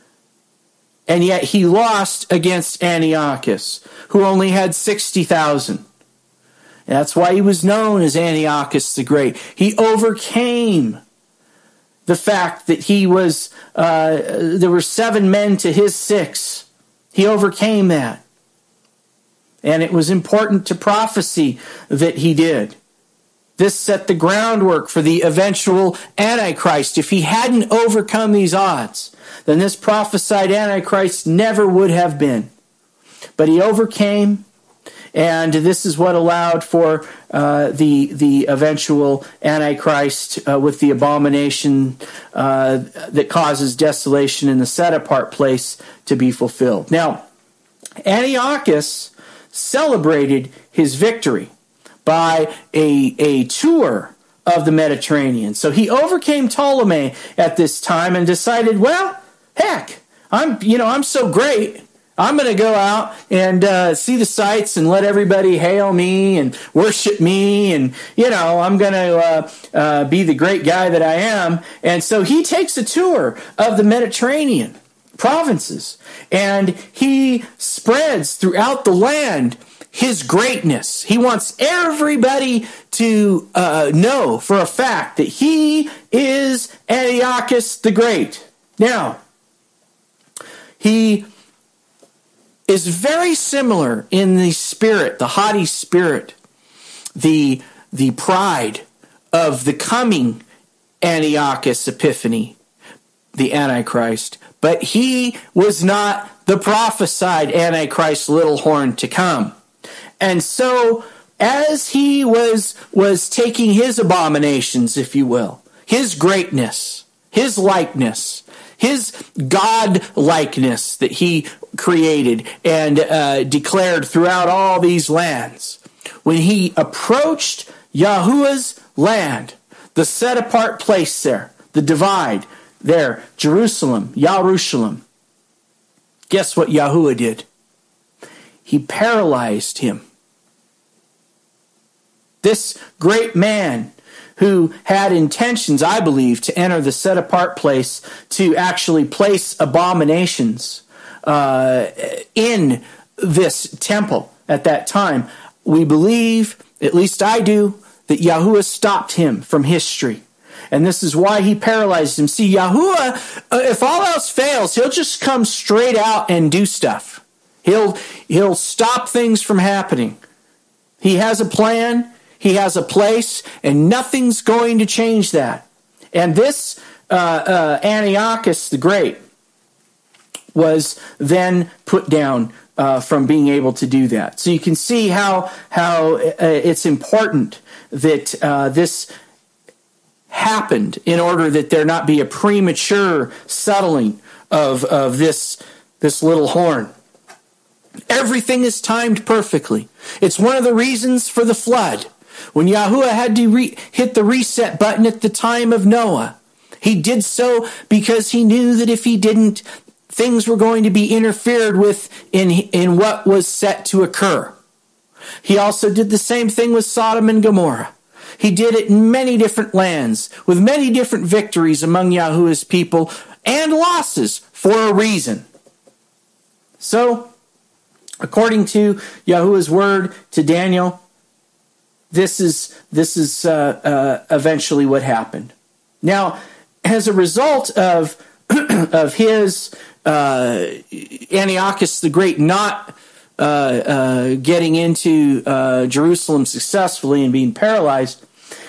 And yet he lost against Antiochus, who only had 60,000. That's why he was known as Antiochus the Great. He overcame the fact that he was, there were 7 men to his 6. He overcame that. And it was important to prophecy that he did. This set the groundwork for the eventual Antichrist. If he hadn't overcome these odds, then this prophesied Antichrist never would have been. But he overcame, and this is what allowed for the eventual Antichrist with the abomination that causes desolation in the set-apart place to be fulfilled. Now, Antiochus celebrated his victory by a tour of the Mediterranean. So he overcame Ptolemy at this time and decided, well, heck, I'm so great. I'm going to go out and see the sights and let everybody hail me and worship me. And, I'm going to be the great guy that I am. And so he takes a tour of the Mediterranean provinces, and he spreads throughout the land his greatness. He wants everybody to know for a fact that he is Antiochus the Great. Now, he is very similar in the spirit, the haughty spirit, the pride of the coming Antiochus Epiphanes, the Antichrist. But he was not the prophesied Antichrist little horn to come. And so, as he was taking his abominations, if you will, his greatness, his likeness, his God-likeness that he created and declared throughout all these lands, when he approached Yahuwah's land, the set-apart place there, the divide there, Jerusalem, Yahushua, guess what Yahuwah did? He paralyzed him. This great man who had intentions, I believe, to enter the set-apart place to actually place abominations in this temple at that time. We believe, at least I do, that Yahuwah stopped him from history. And this is why he paralyzed him. See, Yahuwah, if all else fails, he'll just come straight out and do stuff. He'll stop things from happening. He has a plan. He has a place, and nothing's going to change that. And this Antiochus the Great was then put down from being able to do that. So you can see how it's important that this happened in order that there not be a premature settling of this little horn. Everything is timed perfectly. It's one of the reasons for the flood. When Yahuwah had to hit the reset button at the time of Noah, he did so because he knew that if he didn't, things were going to be interfered with in what was set to occur. He also did the same thing with Sodom and Gomorrah. He did it in many different lands, with many different victories among Yahuwah's people, and losses for a reason. So, according to Yahuwah's word to Daniel, this is eventually what happened. Now, as a result of his Antiochus the Great not getting into Jerusalem successfully and being paralyzed,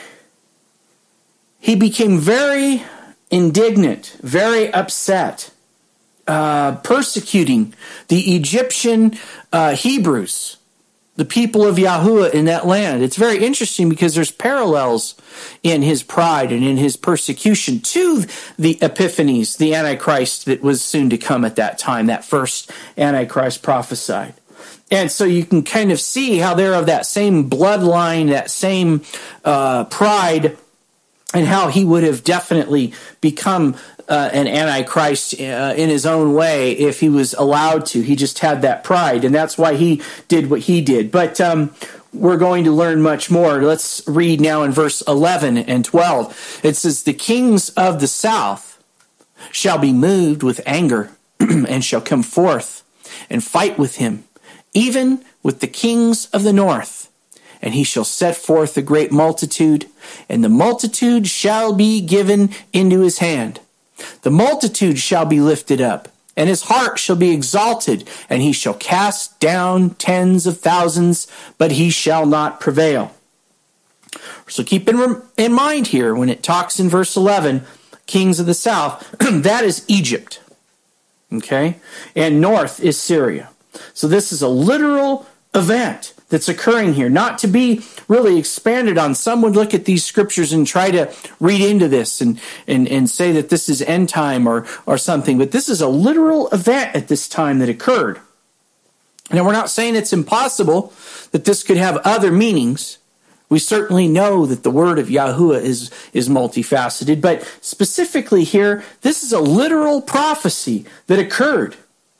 he became very indignant, very upset, persecuting the Egyptian Hebrews, the people of Yahuwah in that land. It's very interesting because there's parallels in his pride and in his persecution to the Epiphanes, the Antichrist that was soon to come at that time, that first Antichrist prophesied. And so you can kind of see how they're of that same bloodline, that same pride, and how he would have definitely become an Antichrist in his own way if he was allowed to. He just had that pride, and that's why he did what he did. But we're going to learn much more. Let's read now in verse 11 and 12. It says, "The kings of the south shall be moved with anger and shall come forth and fight with him, even with the kings of the north. And he shall set forth a great multitude, and the multitude shall be given into his hand. The multitude shall be lifted up, and his heart shall be exalted, and he shall cast down tens of thousands, but he shall not prevail." So keep in mind here, when it talks in verse 11, kings of the south, that is Egypt. Okay? And north is Syria. So this is a literal event that's occurring here, not to be really expanded on. Some would look at these scriptures and try to read into this and say that this is end time or something, but this is a literal event at this time that occurred. Now, we're not saying it's impossible that this could have other meanings. We certainly know that the word of Yahuwah is multifaceted, but specifically here, this is a literal prophecy that occurred.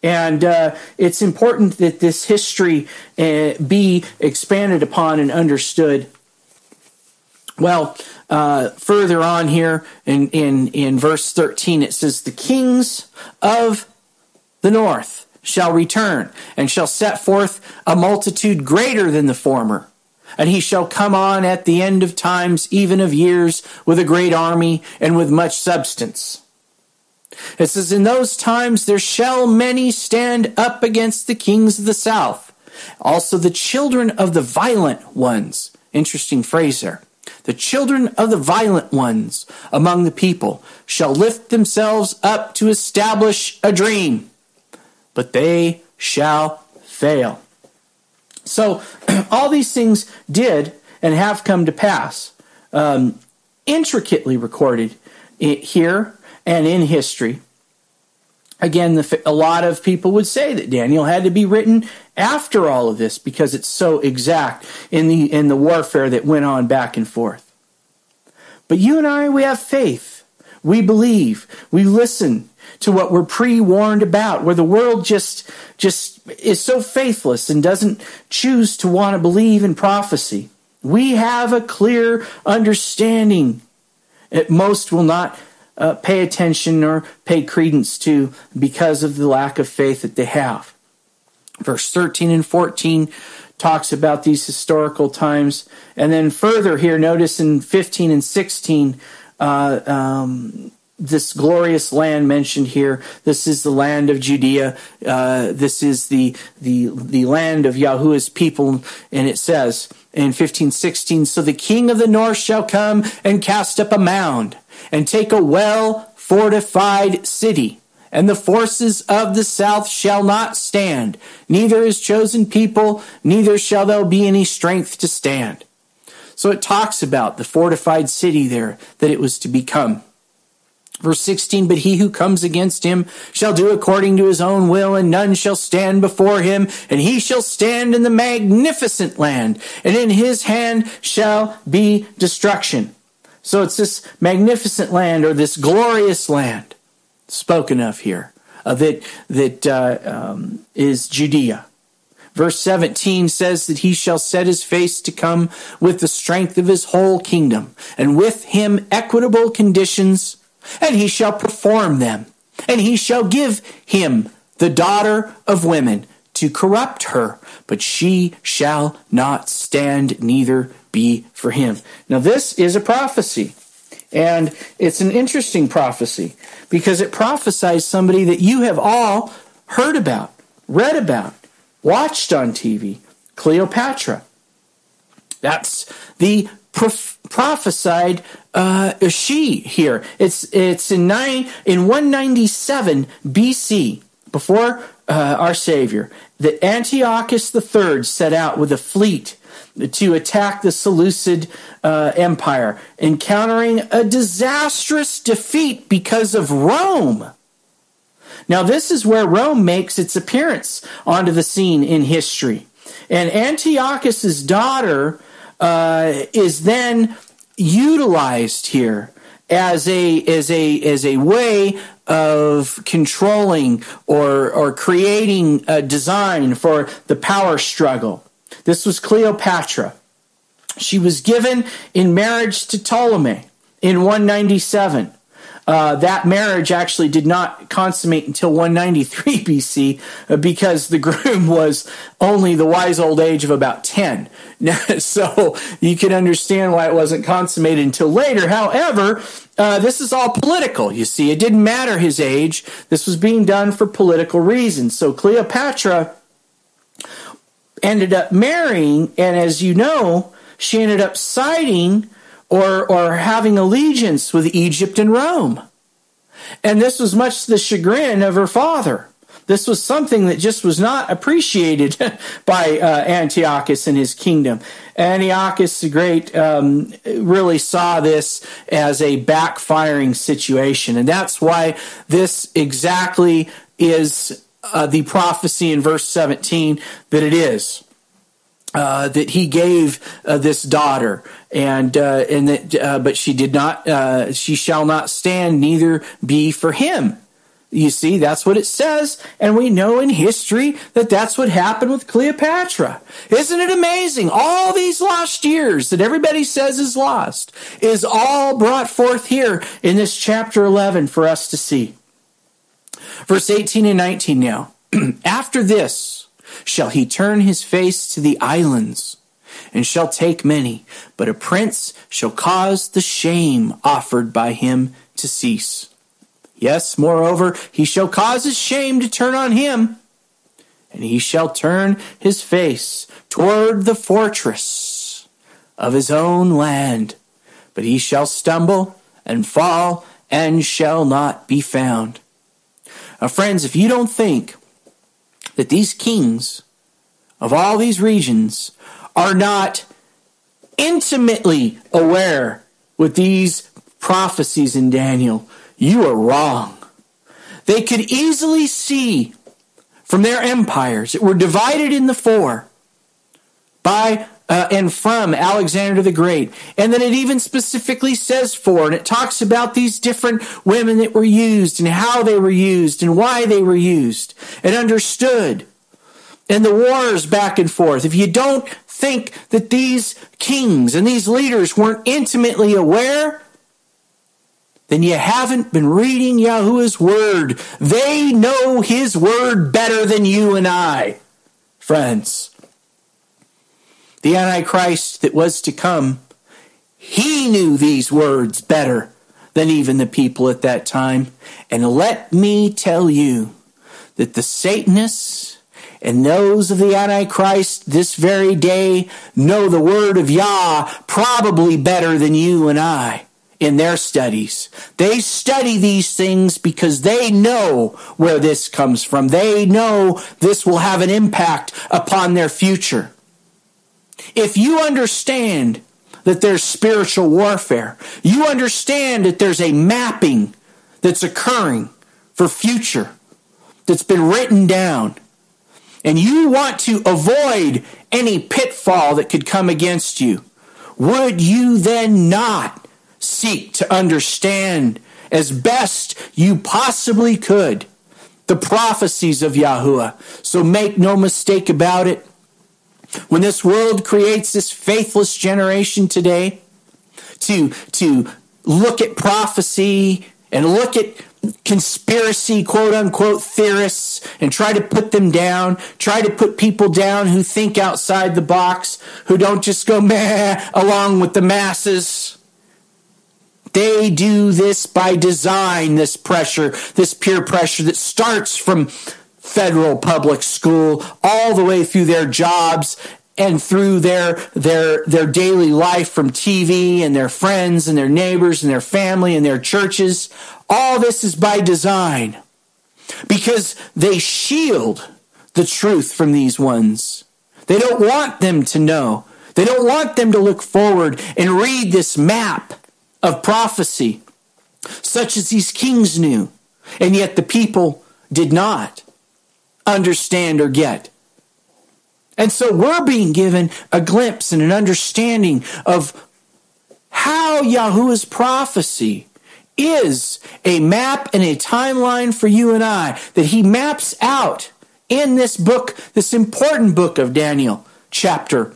And it's important that this history be expanded upon and understood. Well, further on here in verse 13, it says, the kings of the north shall return, and shall set forth a multitude greater than the former. And he shall come on at the end of times, even of years, with a great army and with much substance. It says, in those times there shall many stand up against the kings of the south. Also the children of the violent ones. Interesting phrase there. The children of the violent ones among the people shall lift themselves up to establish a dream, but they shall fail. So all these things did and have come to pass, intricately recorded here and in history. Again, a lot of people would say that Daniel had to be written after all of this because it's so exact in the warfare that went on back and forth. But you and I, we have faith. We believe. We listen to what we're pre-warned about, where the world just is so faithless and doesn't choose to want to believe in prophecy. We have a clear understanding. Most will not pay attention or pay credence to because of the lack of faith that they have. Verse 13 and 14 talks about these historical times. And then further here, notice in 15 and 16, this glorious land mentioned here. This is the land of Judea. This is the land of Yahuwah's people. And it says in 15:16, so the king of the north shall come and cast up a mound and take a well-fortified city. And the forces of the south shall not stand, neither his chosen people, neither shall there be any strength to stand. So it talks about the fortified city there, that it was to become. Verse 16, but he who comes against him shall do according to his own will, and none shall stand before him, and he shall stand in the magnificent land, and in his hand shall be destruction. So it's this magnificent land, or this glorious land, spoken of here, that is Judea. Verse 17 says that he shall set his face to come with the strength of his whole kingdom, and with him equitable conditions, and he shall perform them, and he shall give him the daughter of women to corrupt her, but she shall not stand, neither be for him. Now this is a prophecy, and it's an interesting prophecy, because it prophesies somebody that you have all heard about, read about, watched on TV, Cleopatra. That's the prophesied she here. It's in 197 BC, before our Savior, that Antiochus III set out with a fleet to attack the Seleucid Empire, encountering a disastrous defeat because of Rome. Now, this is where Rome makes its appearance onto the scene in history. And Antiochus's daughter is then utilized here as a way of controlling or creating a design for the power struggle. This was Cleopatra. She was given in marriage to Ptolemy in 197. That marriage actually did not consummate until 193 BC because the groom was only the wise old age of about 10. So you can understand why it wasn't consummated until later. However, this is all political, you see. It didn't matter his age. This was being done for political reasons. So Cleopatra ended up marrying, and as you know, she ended up siding or having allegiance with Egypt and Rome. And this was much to the chagrin of her father. This was something that just was not appreciated by Antiochus and his kingdom. Antiochus the Great really saw this as a backfiring situation. And that's why this exactly is the prophecy in verse 17 that it is. That he gave this daughter, but she did not. She shall not stand, neither be for him. You see, that's what it says, and we know in history that that's what happened with Cleopatra. Isn't it amazing? All these lost years that everybody says is lost is all brought forth here in this chapter 11 for us to see. Verse 18 and 19 now. After this shall he turn his face to the islands, and shall take many, but a prince shall cause the shame offered by him to cease. Yes, moreover, he shall cause his shame to turn on him, and he shall turn his face toward the fortress of his own land. But he shall stumble and fall and shall not be found. Now, friends, if you don't think that these kings of all these regions are not intimately aware with these prophecies in Daniel, you are wrong. They could easily see from their empires that were divided in the four by and from Alexander the Great. And then it even specifically says four, and it talks about these different women that were used and how they were used and why they were used and understood. And the wars back and forth. If you don't think that these kings and these leaders weren't intimately aware, then you haven't been reading Yahuwah's word. They know his word better than you and I, friends. The Antichrist that was to come, he knew these words better than even the people at that time. And let me tell you that the Satanists and those of the Antichrist this very day know the word of Yah probably better than you and I in their studies. They study these things because they know where this comes from. They know this will have an impact upon their future. If you understand that there's spiritual warfare, you understand that there's a mapping that's occurring for future that's been written down, and you want to avoid any pitfall that could come against you, would you then not seek to understand as best you possibly could the prophecies of Yahuwah? So make no mistake about it. When this world creates this faithless generation today to look at prophecy and look at conspiracy, quote unquote, theorists and try to put them down, try to put people down who think outside the box, who don't just go meh along with the masses. They do this by design, this pressure, this peer pressure that starts from federal public school all the way through their jobs and through their daily life from TV and their friends and their neighbors and their family and their churches. All this is by design because they shield the truth from these ones. They don't want them to know. They don't want them to look forward and read this map of prophecy, such as these kings knew, and yet the people did not understand or get. And so we're being given a glimpse and an understanding of how Yahuwah's prophecy is a map and a timeline for you and I, that he maps out in this book, this important book of Daniel, chapter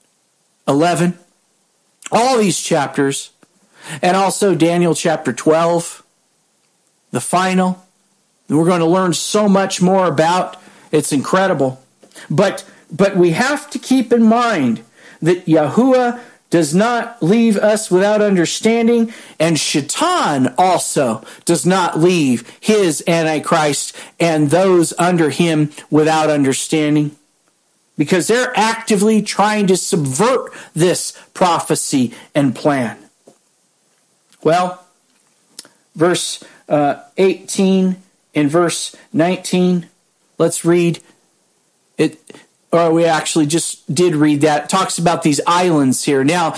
11, all these chapters, and also Daniel chapter 12, the final. And we're going to learn so much more about. It's incredible. But we have to keep in mind that Yahuwah does not leave us without understanding, and Shaitan also does not leave his Antichrist and those under him without understanding, because they're actively trying to subvert this prophecy and plan. Well, verse 18 and verse 19, let's read it. Or we actually just did read that. It talks about these islands here. Now,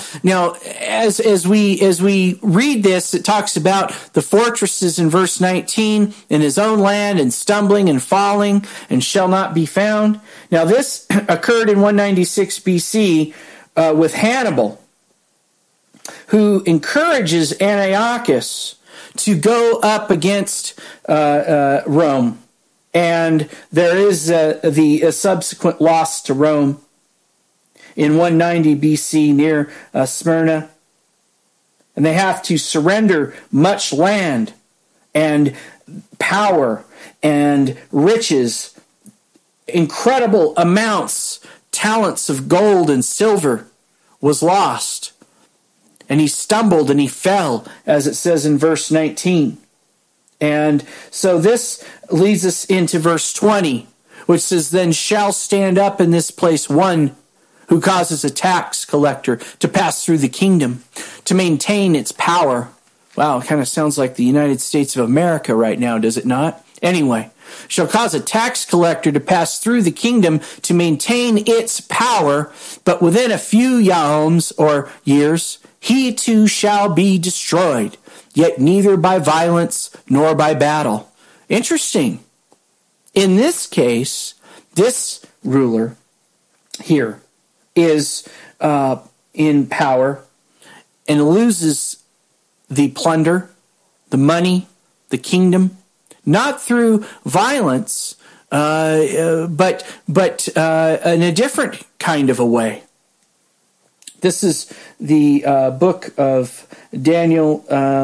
as we read this, it talks about the fortresses in verse 19 in his own land, and stumbling and falling and shall not be found. Now, this occurred in 196 BC with Hannibal, who encourages Antiochus to go up against Rome. And there is the subsequent loss to Rome in 190 BC near Smyrna. And they have to surrender much land and power and riches, incredible amounts, talents of gold and silver was lost. And he stumbled and he fell, as it says in verse 19. And so this leads us into verse 20, which says, "Then shall stand up in this place one who causes a tax collector to pass through the kingdom, to maintain its power." Wow, it kind of sounds like the United States of America right now, does it not? Anyway, "shall cause a tax collector to pass through the kingdom to maintain its power, but within a few yaoms," or years, "he too shall be destroyed, yet neither by violence nor by battle." Interesting. In this case, this ruler here is in power and loses the plunder, the money, the kingdom, not through violence, but in a different kind of a way. This is the book of Daniel,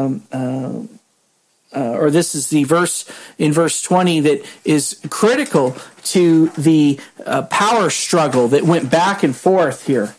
or this is the verse in verse 20 that is critical to the power struggle that went back and forth here.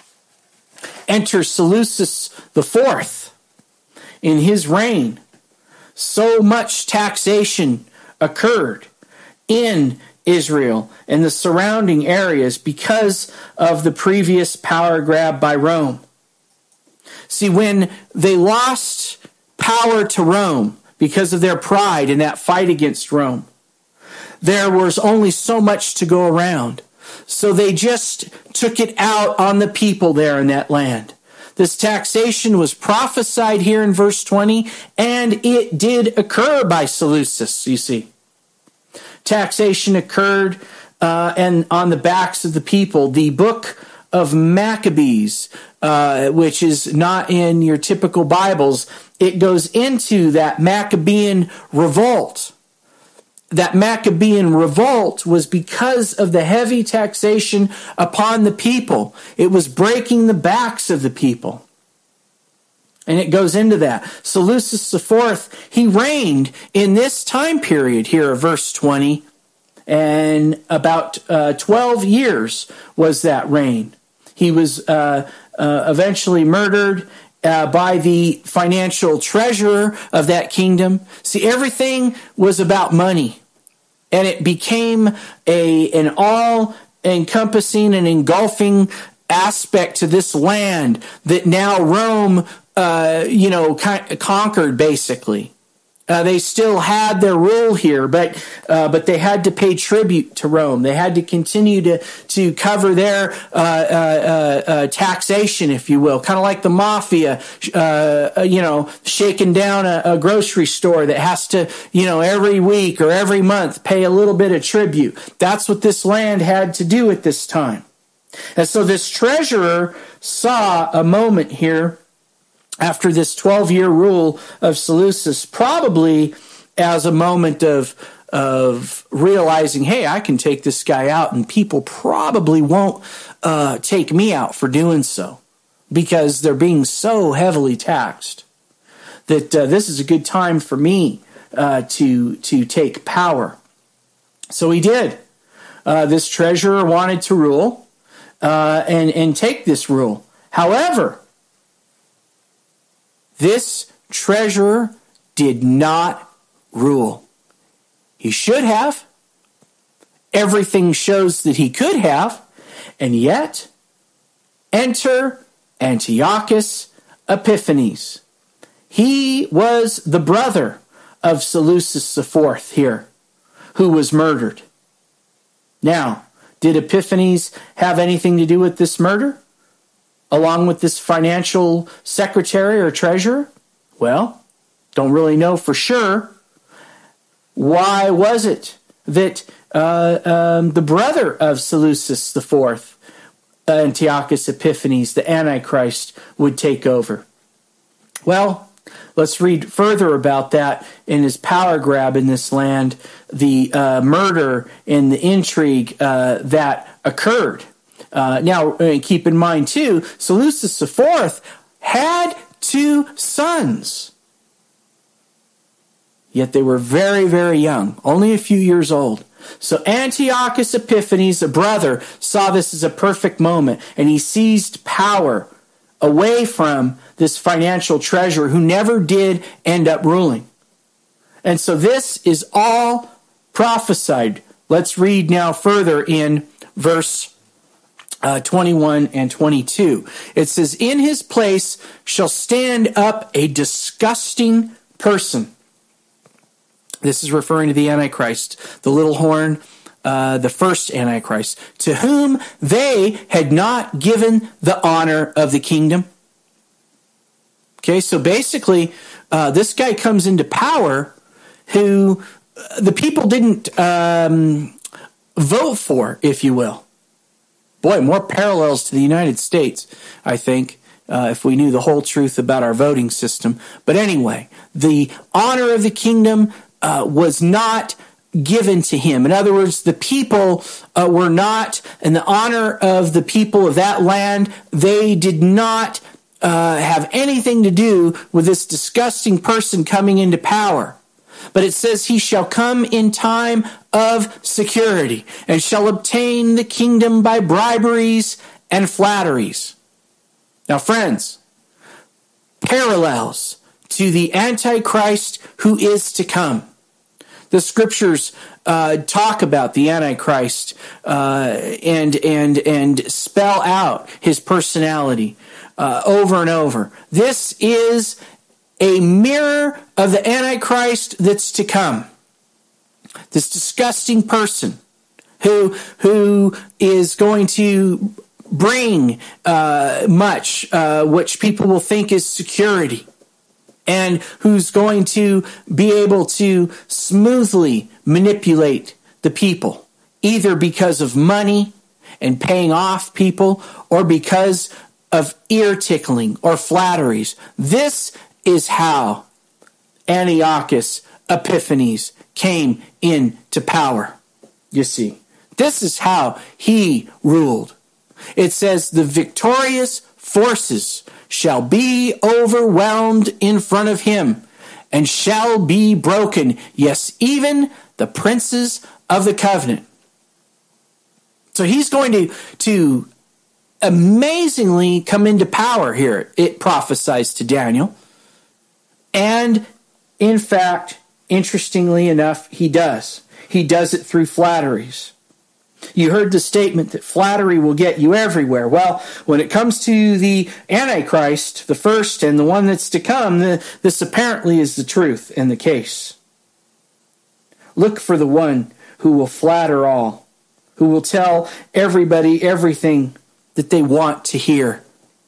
Enter Seleucus IV. In his reign, so much taxation occurred in Israel and the surrounding areas because of the previous power grab by Rome. See, when they lost power to Rome because of their pride in that fight against Rome, there was only so much to go around. So they just took it out on the people there in that land. This taxation was prophesied here in verse 20, and it did occur by Seleucus, you see. Taxation occurred and on the backs of the people. The book of Maccabees, which is not in your typical Bibles, it goes into that Maccabean revolt. That Maccabean revolt was because of the heavy taxation upon the people. It was breaking the backs of the people. And it goes into that. Seleucus IV, he reigned in this time period here, verse 20, and about 12 years was that reign. He was eventually murdered by the financial treasurer of that kingdom. See, everything was about money. And it became an all-encompassing and engulfing aspect to this land that now Rome, conquered, basically. They still had their rule here, but they had to pay tribute to Rome. They had to continue to cover their taxation, if you will, kind of like the mafia, shaking down a grocery store that has to, every week or every month pay a little bit of tribute. That's what this land had to do at this time. And so this treasurer saw a moment here after this 12-year rule of Seleucus, probably as a moment of realizing, hey, I can take this guy out and people probably won't take me out for doing so because they're being so heavily taxed that this is a good time for me to take power. So he did. This treasurer wanted to rule and take this rule. However, this treasurer did not rule. He should have. Everything shows that he could have. And yet, enter Antiochus Epiphanes. He was the brother of Seleucus IV here, who was murdered. Now, did Epiphanes have anything to do with this murder? Along with this financial secretary or treasurer? Well, don't really know for sure. Why was it that the brother of Seleucus IV, Antiochus Epiphanes, the Antichrist, would take over? Well, Let's read further about that in his power grab in this land, the murder and the intrigue that occurred. Now, keep in mind, too, Seleucus IV had 2 sons. Yet they were very, very young, only a few years old. So Antiochus Epiphanes, a brother, saw this as a perfect moment, and he seized power away from this financial treasurer who never did end up ruling. And so this is all prophesied. Let's read now further in verse 21 and 22. It says, "In his place shall stand up a disgusting person." This is referring to the Antichrist, the little horn, the first Antichrist, "to whom they had not given the honor of the kingdom." Okay, so basically, this guy comes into power who the people didn't vote for, if you will. Boy, more parallels to the United States, I think, if we knew the whole truth about our voting system. But anyway, the honor of the kingdom was not given to him. In other words, the people were not, and the honor of the people of that land, they did not have anything to do with this disgusting person coming into power. But it says he shall come in time of security and shall obtain the kingdom by briberies and flatteries. Now, friends, parallels to the Antichrist who is to come. The scriptures talk about the Antichrist and spell out his personality over and over. This is a mirror of the Antichrist that's to come. This disgusting person who is going to bring much which people will think is security, and who's going to be able to smoothly manipulate the people, either because of money and paying off people, or because of ear tickling or flatteries. This is how Antiochus Epiphanes came into power. You see, this is how he ruled. It says, "The victorious forces shall be overwhelmed in front of him, and shall be broken, yes, even the princes of the covenant." So he's going to amazingly come into power here. It prophesies to Daniel. And in fact, interestingly enough, he does. He does it through flatteries. You heard the statement that flattery will get you everywhere. Well, when it comes to the Antichrist, the first and the one that's to come, this apparently is the truth in the case. Look for the one who will flatter all, who will tell everybody everything that they want to hear.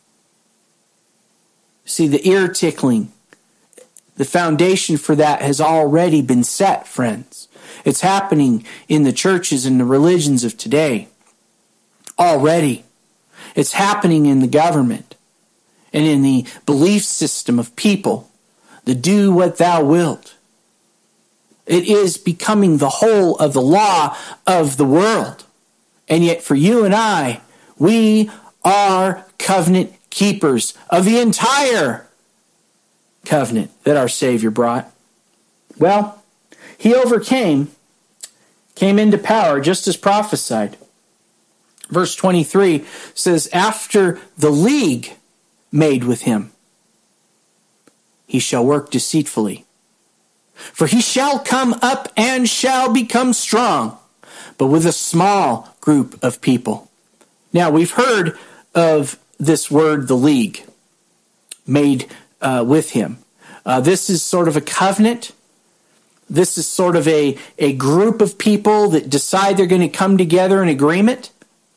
See, the ear tickling, the foundation for that has already been set, friends. It's happening in the churches and the religions of today. Already. It's happening in the government and in the belief system of people. The do what thou wilt. It is becoming the whole of the law of the world. And yet for you and I, we are covenant keepers of the entire covenant that our Savior brought. Well, he overcame, came into power just as prophesied. Verse 23 says, "After the league made with him, he shall work deceitfully. For he shall come up and shall become strong, but with a small group of people." Now, we've heard of this word, the league, made with him. This is sort of a covenant. This is sort of a group of people that decide they're going to come together in agreement.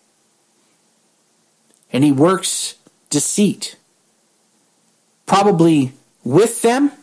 And he works deceit. Probably with them,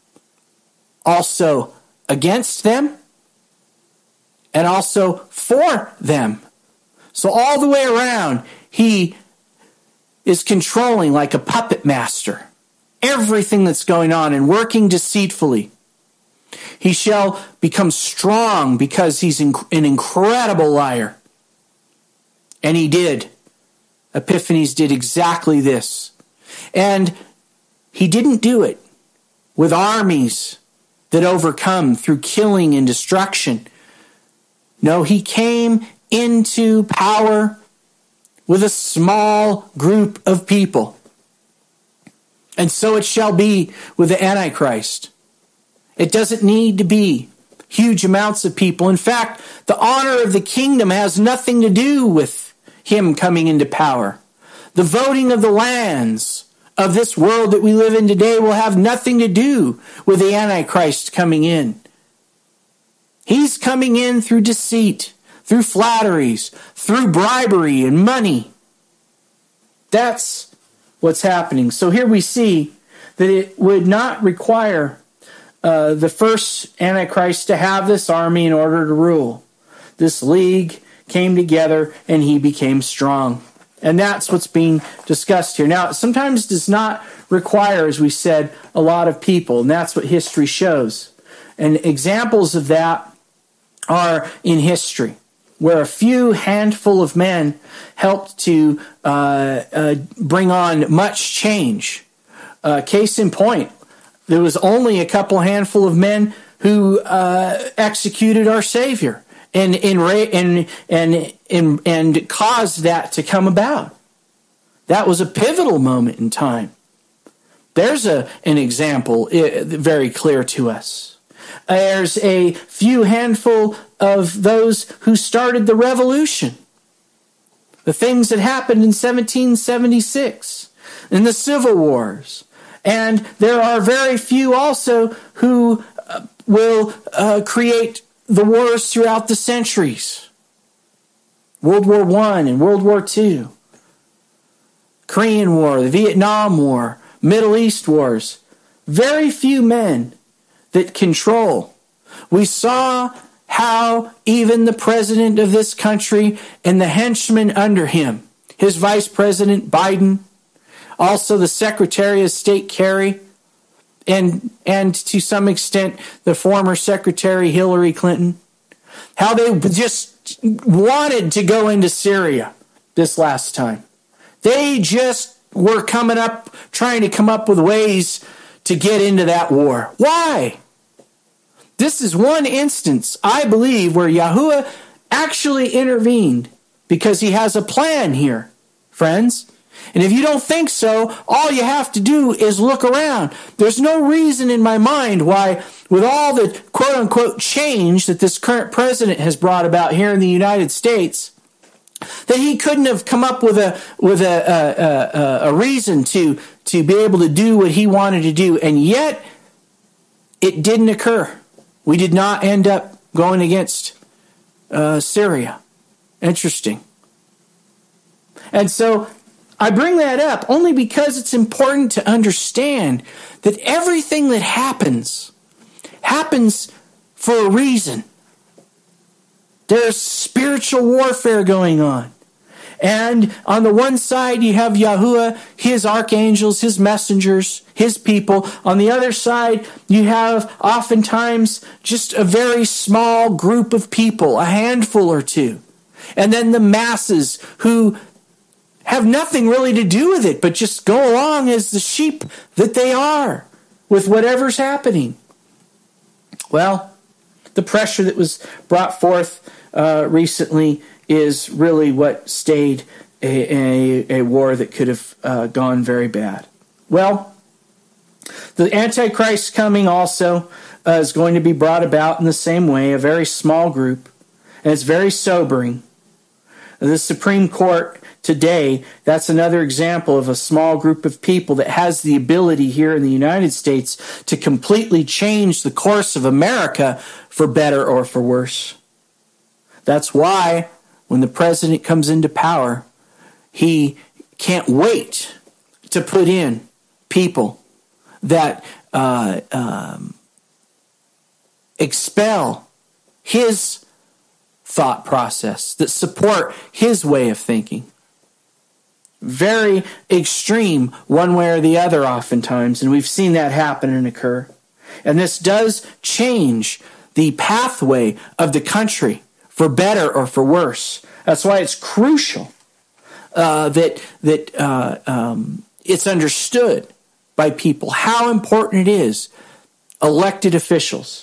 also against them, and also for them. So all the way around, he is controlling like a puppet master. everything that's going on and working deceitfully. He shall become strong because he's an incredible liar. And he did. Epiphanes did exactly this. And he didn't do it with armies that overcome through killing and destruction. No, he came into power with a small group of people. And so it shall be with the Antichrist. It doesn't need to be huge amounts of people. In fact, the honor of the kingdom has nothing to do with him coming into power. The voting of the lands of this world that we live in today will have nothing to do with the Antichrist coming in. He's coming in through deceit, through flatteries, through bribery and money. That's what's happening. So here we see that it would not require the first Antichrist to have this army in order to rule. This league came together and he became strong. And that's what's being discussed here. Now, it sometimes does not require, as we said, a lot of people. And that's what history shows. And examples of that are in history, where a few handful of men helped to bring on much change. Case in point, there was only a couple handful of men who executed our Savior and caused that to come about. That was a pivotal moment in time. There's an example very clear to us. There's a few handful of those who started the revolution. The things that happened in 1776, in the Civil Wars. And there are very few also who will create the wars throughout the centuries. World War I and World War II. Korean War, the Vietnam War, Middle East wars. Very few men that control. We saw how even the president of this country and the henchmen under him, his vice president Biden, also the Secretary of State Kerry, and to some extent the former Secretary Hillary Clinton, how they just wanted to go into Syria this last time. They just were trying to come up with ways to get into that war. Why? This is one instance, I believe, where Yahuwah actually intervened because he has a plan here, friends. And if you don't think so, all you have to do is look around. There's no reason in my mind why, with all the quote-unquote change that this current president has brought about here in the United States, that he couldn't have come up with a reason to be able to do what he wanted to do. And yet, it didn't occur. We did not end up going against Syria. Interesting. And so I bring that up only because it's important to understand that everything that happens for a reason. There's spiritual warfare going on. And on the one side, you have Yahuwah, his archangels, his messengers, his people. On the other side, you have oftentimes just a very small group of people, a handful or two. And then the masses who have nothing really to do with it, but just go along as the sheep that they are with whatever's happening. Well, the pressure that was brought forth recently is really what stayed a war that could have gone very bad. Well, the Antichrist coming also is going to be brought about in the same way, a very small group, and it's very sobering. The Supreme Court today, that's another example of a small group of people that has the ability here in the United States to completely change the course of America for better or for worse. That's why when the president comes into power, he can't wait to put in people that expel his thought process, that support his way of thinking. very extreme one way or the other oftentimes, and we've seen that happen and occur. And this does change the pathway of the country for better or for worse. That's why it's crucial that it's understood by people how important it is, elected officials.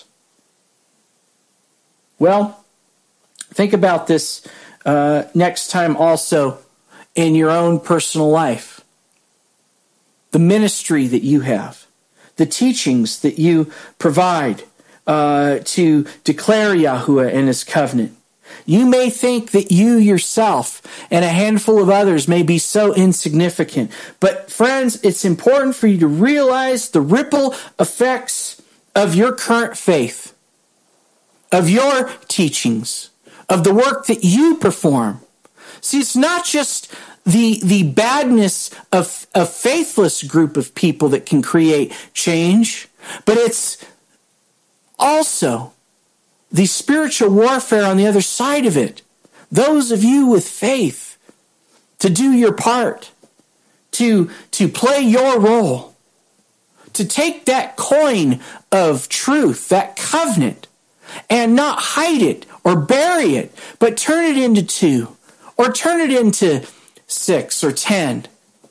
Well, think about this next time also in your own personal life. The ministry that you have, the teachings that you provide to declare Yahuwah and his covenant. You may think that you yourself and a handful of others may be so insignificant. But friends, it's important for you to realize the ripple effects of your current faith, of your teachings, of the work that you perform. See, it's not just the badness of a faithless group of people that can create change, but it's also the spiritual warfare on the other side of it. Those of you with faith to do your part, to play your role, to take that coin of truth, that covenant, and not hide it or bury it, but turn it into 2 or turn it into 6 or 10.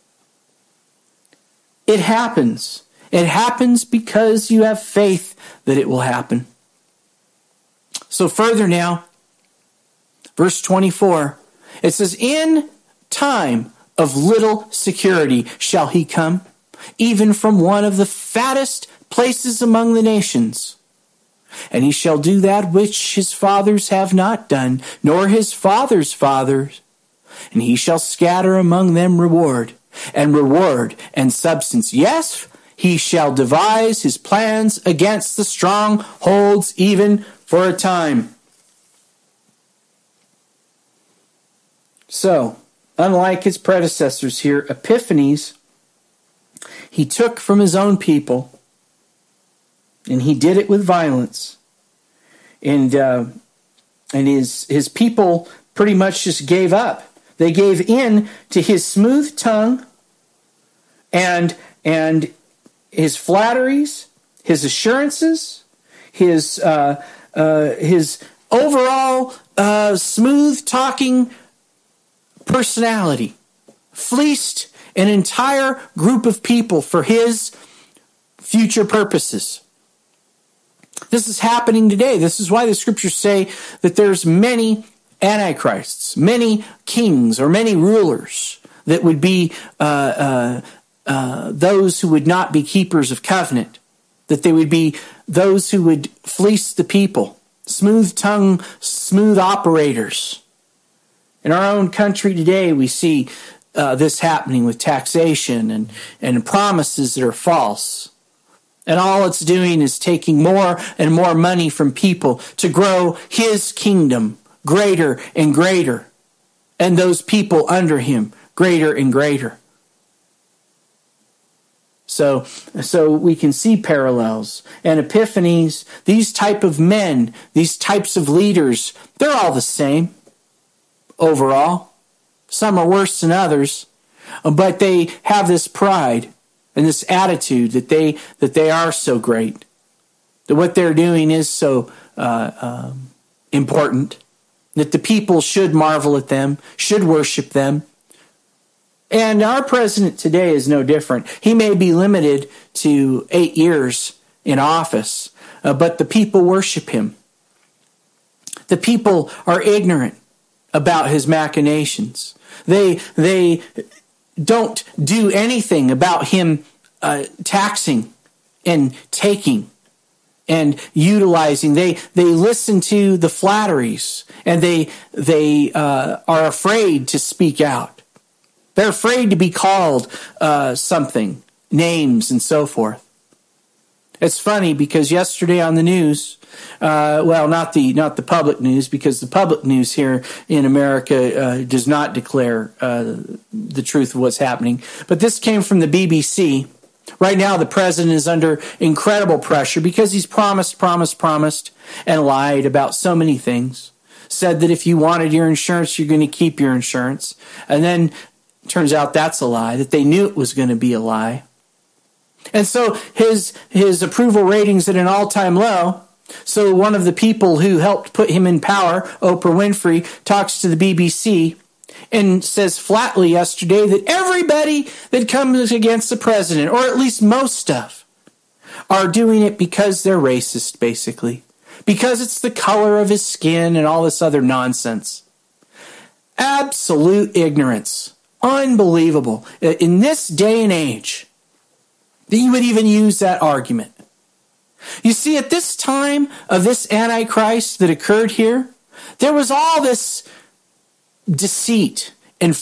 It happens. It happens because you have faith that it will happen. So further now, verse 24, it says, in time of little security shall he come, even from one of the fattest places among the nations. And he shall do that which his fathers have not done, nor his fathers' fathers. And he shall scatter among them reward and substance. Yes, he shall devise his plans against the strongholds, even for a time. So, unlike his predecessors here, Epiphanes, he took from his own people, and he did it with violence. And his people pretty much just gave up. They gave in to his smooth tongue and his flatteries, his assurances, his overall smooth talking personality. Fleeced an entire group of people for his future purposes. This is happening today. This is why the scriptures say that there's many antichrists, many kings or many rulers that would be those who would not be keepers of covenant, that they would be those who would fleece the people, smooth tongue, smooth operators. In our own country today, we see this happening with taxation and promises that are false. And all it's doing is taking more and more money from people to grow his kingdom greater and greater, and those people under him greater and greater. So we can see parallels. And Epiphanes, these type of men, these types of leaders, they're all the same overall. Some are worse than others, but they have this pride and this attitude that they are so great, that what they're doing is so important, that the people should marvel at them, should worship them. And our president today is no different. He may be limited to 8 years in office, but the people worship him. The people are ignorant about his machinations. They don't do anything about him taxing and taking and utilizing. They listen to the flatteries, and they are afraid to speak out. They're afraid to be called something, names and so forth. It's funny because yesterday on the news, not the public news, because the public news here in America does not declare the truth of what's happening. But this came from the BBC. Right now, the president is under incredible pressure because he's promised, and lied about so many things. Said that if you wanted your insurance, you're going to keep your insurance. And then Turns out that's a lie, that they knew it was going to be a lie. And so his approval ratings at an all-time low. So one of the people who helped put him in power, Oprah Winfrey, talks to the BBC and says flatly yesterday that everybody that comes against the president, or at least most of, are doing it because they're racist, basically. Because it's the color of his skin and all this other nonsense. Absolute ignorance. Unbelievable. In this day and age, that you would even use that argument. You see, at this time of this Antichrist that occurred here, there was all this deceit and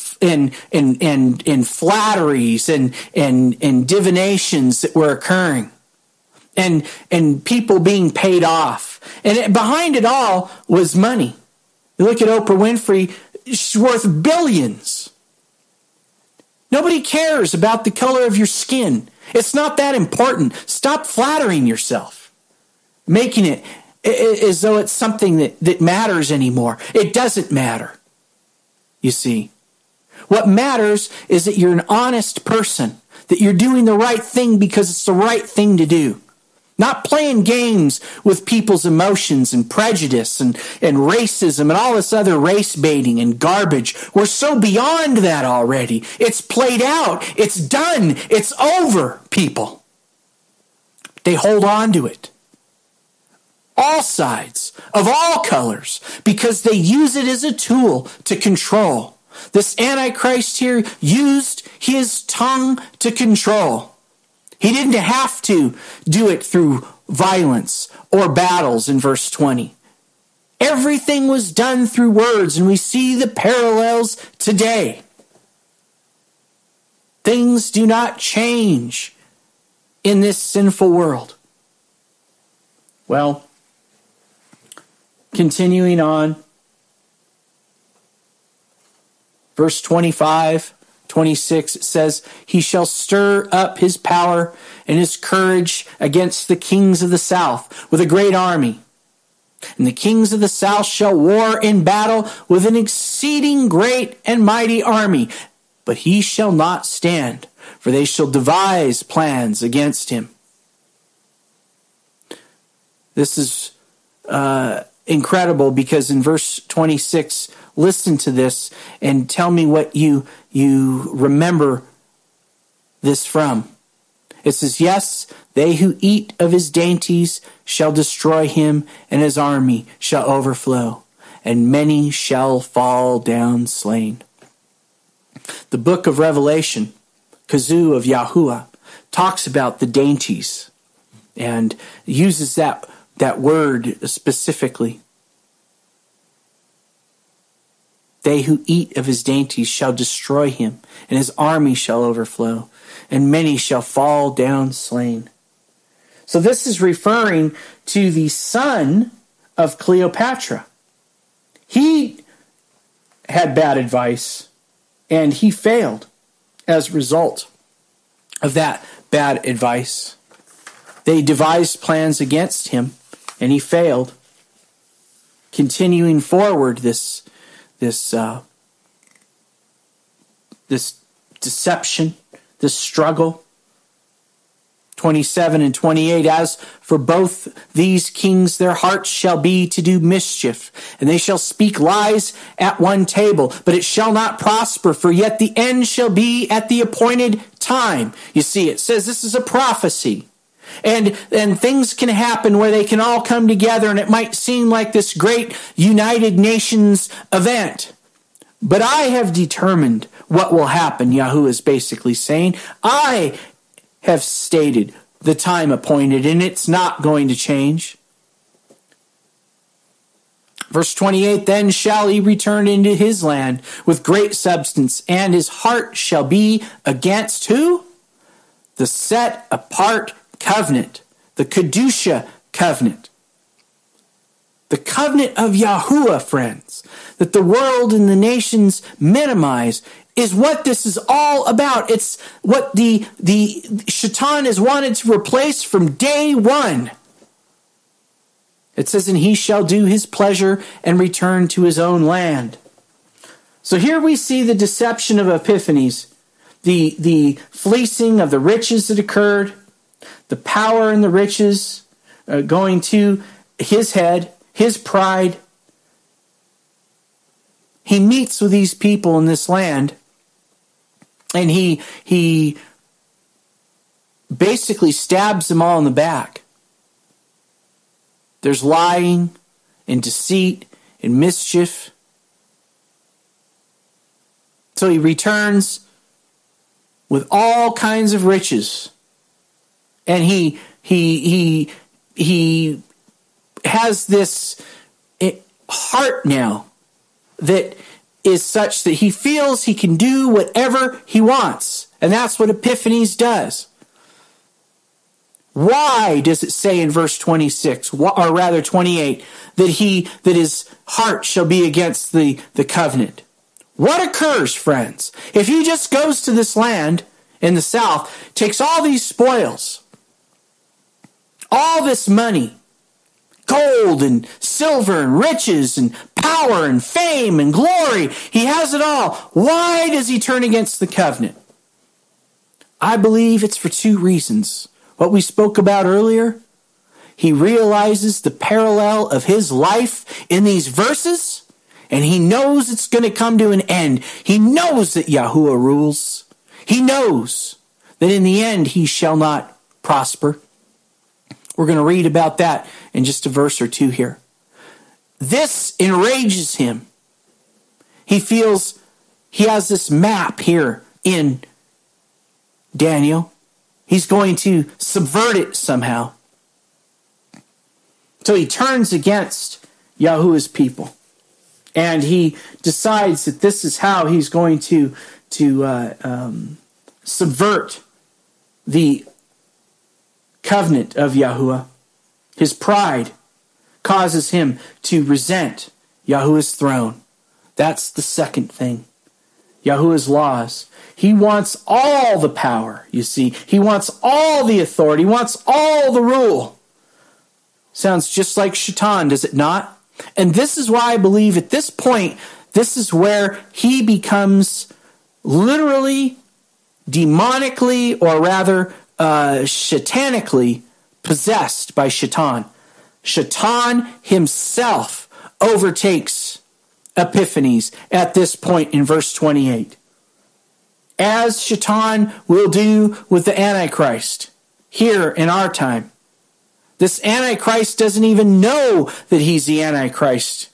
flatteries and divinations that were occurring, and people being paid off, and behind it all was money. You look at Oprah Winfrey; she's worth billions. Nobody cares about the color of your skin. It's not that important. Stop flattering yourself, making it as though it's something that matters anymore. It doesn't matter. You see, what matters is that you're an honest person, that you're doing the right thing because it's the right thing to do. Not playing games with people's emotions and prejudice and racism and all this other race baiting and garbage. We're so beyond that already. It's played out. It's done. It's over, people. They hold on to it. All sides, of all colors, because they use it as a tool to control. This Antichrist here used his tongue to control. He didn't have to do it through violence or battles in verse 20. Everything was done through words, and we see the parallels today. Things do not change in this sinful world. Well, continuing on, verse 25, 26, it says, "He shall stir up his power and his courage against the kings of the south with a great army. And the kings of the south shall war in battle with an exceeding great and mighty army. But he shall not stand, for they shall devise plans against him." This is incredible, because in verse 26, listen to this and tell me what you remember this from. It says, "Yes, they who eat of his dainties shall destroy him, and his army shall overflow, and many shall fall down slain." The book of Revelation, Kazoo of Yahuwah, talks about the dainties and uses that word specifically. "They who eat of his dainties shall destroy him, and his army shall overflow, and many shall fall down slain." So this is referring to the son of Cleopatra. He had bad advice, and he failed as a result of that bad advice. They devised plans against him, and he failed. Continuing forward, this deception, this struggle. 27 and 28, "As for both these kings, their hearts shall be to do mischief, and they shall speak lies at one table, but it shall not prosper, for yet the end shall be at the appointed time." You see, it says this is a prophecy. And things can happen where they can all come together, and it might seem like this great United Nations event. But I have determined what will happen, Yahuwah is basically saying. I have stated the time appointed, and it's not going to change. Verse 28, "Then shall he return into his land with great substance, and his heart shall be against" who? The set apart covenant, the Kedusha covenant. The covenant of Yahuwah, friends, that the world and the nations minimize, is what this is all about. It's what the Shaitan has wanted to replace from day one. It says, "And he shall do his pleasure and return to his own land." So here we see the deception of Epiphanes, the fleecing of the riches that occurred, the power and the riches going to his head, his pride. He meets with these people in this land, and he basically stabs them all in the back. There's lying and deceit and mischief. So he returns with all kinds of riches. And he has this heart now that is such that he feels he can do whatever he wants. And that's what Epiphanes does. Why does it say in verse 26, or rather 28, that his heart shall be against the covenant? What occurs, friends, if he just goes to this land in the south, takes all these spoils, all this money, gold and silver and riches and power and fame and glory, he has it all. Why does he turn against the covenant? I believe it's for two reasons. What we spoke about earlier, he realizes the parallel of his life in these verses, and he knows it's going to come to an end. He knows that Yahuwah rules. He knows that in the end he shall not prosper. We're going to read about that in just a verse or two here. This enrages him. He feels he has this map here in Daniel. He's going to subvert it somehow. So he turns against Yahuwah's people. And he decides that this is how he's going to subvert the covenant of Yahuwah. His pride causes him to resent Yahuwah's throne. That's the second thing. Yahuwah's laws. He wants all the power, you see. He wants all the authority. He wants all the rule. Sounds just like Shaitan, does it not? And this is why I believe at this point, this is where he becomes literally, demonically, or rather shatanically possessed by Shaitan. Shaitan himself overtakes Epiphanes at this point in verse 28. As Shaitan will do with the Antichrist here in our time. This Antichrist doesn't even know that he's the Antichrist.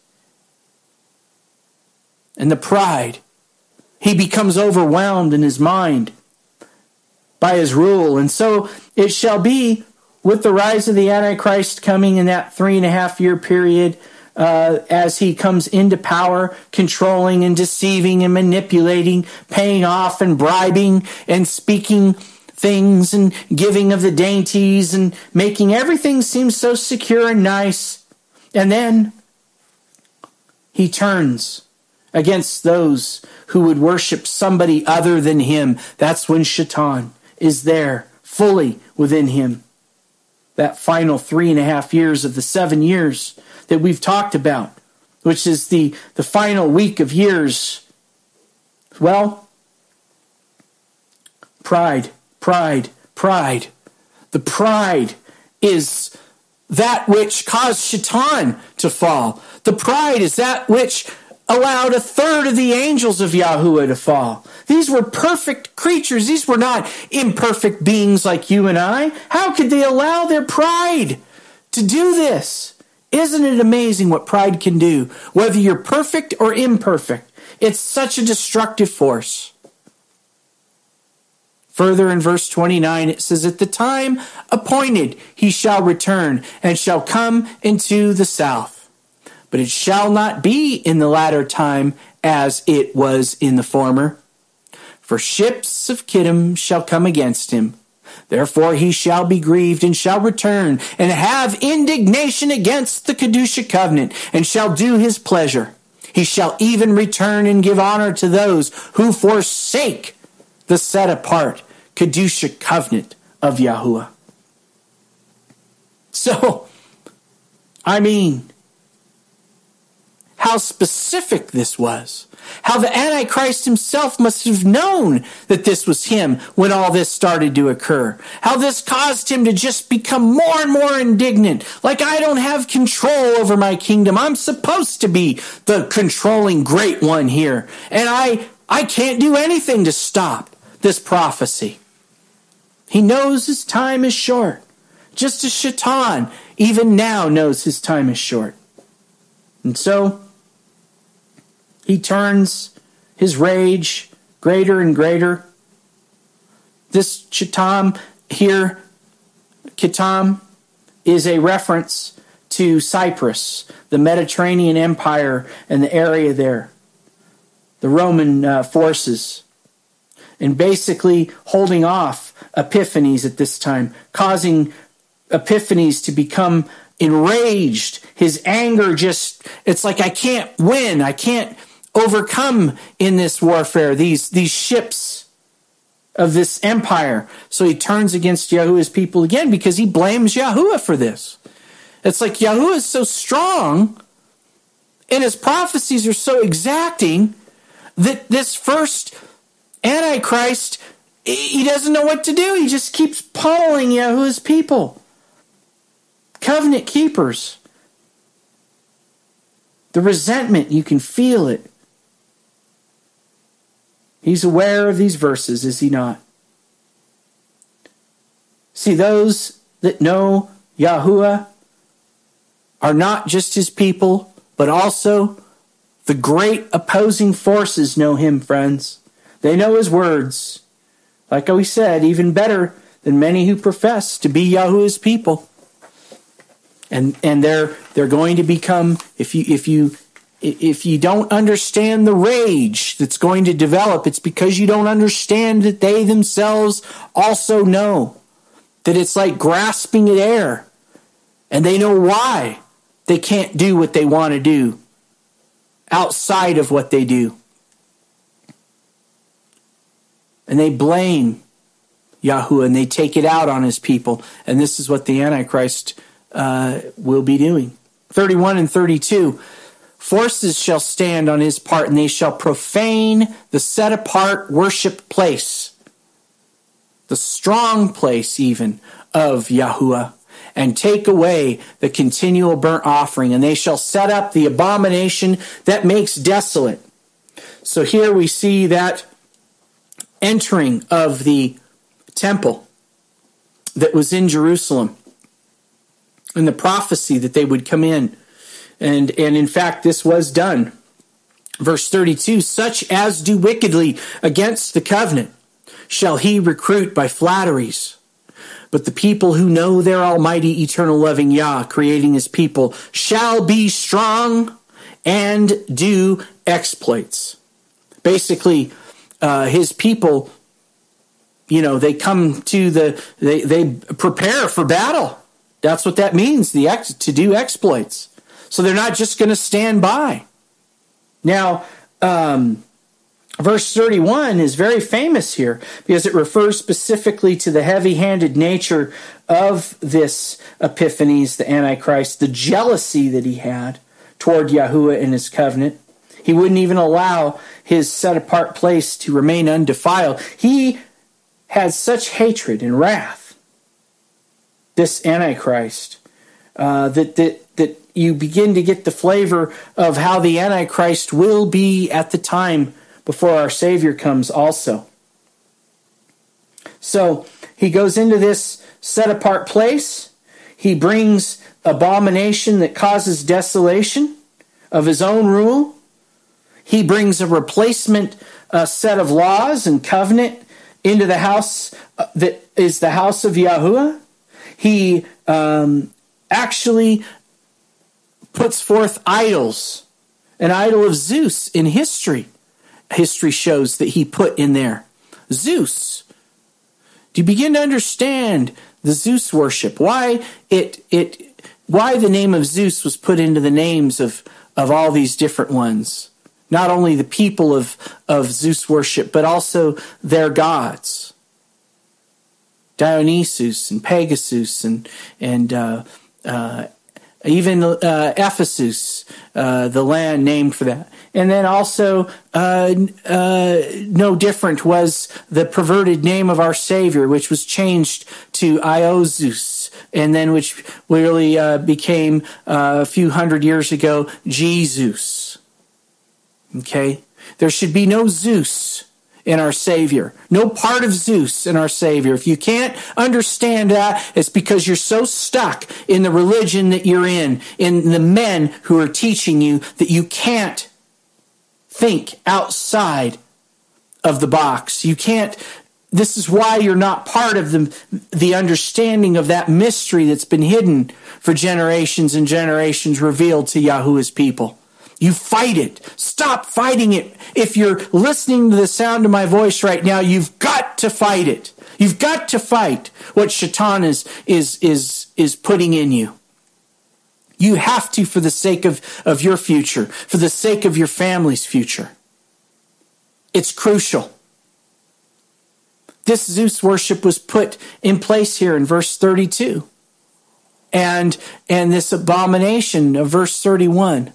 And the pride. He becomes overwhelmed in his mind by his rule. And so it shall be with the rise of the Antichrist coming in that 3.5 year period, as he comes into power, controlling and deceiving and manipulating, paying off and bribing and speaking things and giving of the dainties and making everything seem so secure and nice. And then he turns against those who would worship somebody other than him. That's when Shaitan is there fully within him. That final 3.5 years of the 7 years that we've talked about, which is the final week of years. Well, pride. The pride is that which caused Shaitan to fall. The pride is that which allowed 1/3 of the angels of Yahuwah to fall. These were perfect creatures. These were not imperfect beings like you and I. How could they allow their pride to do this? Isn't it amazing what pride can do? Whether you're perfect or imperfect, it's such a destructive force. Further in verse 29, it says, at the time appointed he shall return and shall come into the south. But it shall not be in the latter time as it was in the former. For ships of Kittim shall come against him. Therefore he shall be grieved and shall return and have indignation against the Kedusha covenant and shall do his pleasure. He shall even return and give honor to those who forsake the set apart Kedusha covenant of Yahuwah. So, I mean, how specific this was. How the Antichrist himself must have known that this was him when all this started to occur. How this caused him to just become more and more indignant. Like, I don't have control over my kingdom. I'm supposed to be the controlling great one here. And I can't do anything to stop this prophecy. He knows his time is short. Just as Shaitan even now knows his time is short. And so he turns his rage greater and greater. This Shaitan here, Kitam, is a reference to Cyprus, the Mediterranean Empire and the area there, the Roman forces, and basically holding off Epiphanes at this time, causing Epiphanes to become enraged. His anger it's like, I can't win. I can't overcome in this warfare, these ships of this empire. So he turns against Yahuwah's people again because he blames Yahuwah for this. It's like Yahuwah is so strong and his prophecies are so exacting that this first Antichrist, he doesn't know what to do. He just keeps pummeling Yahuwah's people. Covenant keepers. The resentment, you can feel it. He's aware of these verses, is he not? See, those that know Yahuwah are not just his people, but also the great opposing forces know him, friends. They know his words. Like we said, even better than many who profess to be Yahuwah's people. And they're going to become, if you don't understand the rage that's going to develop, it's because you don't understand that they themselves also know that it's like grasping at air. And they know why they can't do what they want to do outside of what they do. And they blame Yahuwah and they take it out on his people. And this is what the Antichrist will be doing. 31 and 32. Forces shall stand on his part, and they shall profane the set-apart worship place, the strong place even of Yahuwah, and take away the continual burnt offering, and they shall set up the abomination that makes desolate. So here we see that entering of the temple that was in Jerusalem, and the prophecy that they would come in. And in fact, this was done. Verse 32, such as do wickedly against the covenant shall he recruit by flatteries. But the people who know their almighty, eternal, loving Yah, creating his people, shall be strong and do exploits. Basically, his people, they come to they prepare for battle. That's what that means, to do exploits. So they're not just going to stand by. Now, verse 31 is very famous here because it refers specifically to the heavy-handed nature of this Epiphanes, the Antichrist, the jealousy that he had toward Yahuwah and his covenant. He wouldn't even allow his set-apart place to remain undefiled. He had such hatred and wrath, this Antichrist, that you begin to get the flavor of how the Antichrist will be at the time before our Savior comes also. So he goes into this set-apart place. He brings abomination that causes desolation of his own rule. He brings a replacement set of laws and covenant into the house that is the house of Yahuwah. He actually puts forth idols, an idol of Zeus in history. History shows that he put in there Zeus. Do you begin to understand the Zeus worship? Why the name of Zeus was put into the names of all these different ones? Not only the people of Zeus worship, but also their gods. Dionysus and Pegasus and Even Ephesus, the land named for that. And then also, no different was the perverted name of our Savior, which was changed to Iosus, and then which really became a few hundred years ago, Jesus. Okay? There should be no Zeus in our Savior. No part of Zeus in our Savior. If you can't understand that, it's because you're so stuck in the religion that you're in the men who are teaching you that you can't think outside of the box. You can't. This is why you're not part of the understanding of that mystery that's been hidden for generations and generations, revealed to Yahuwah's people. You fight it. Stop fighting it. If you're listening to the sound of my voice right now, you've got to fight it. You've got to fight what Shaitan is putting in you. You have to, for the sake of your future, for the sake of your family's future. It's crucial. This Zeus worship was put in place here in verse 32. And this abomination of verse 31.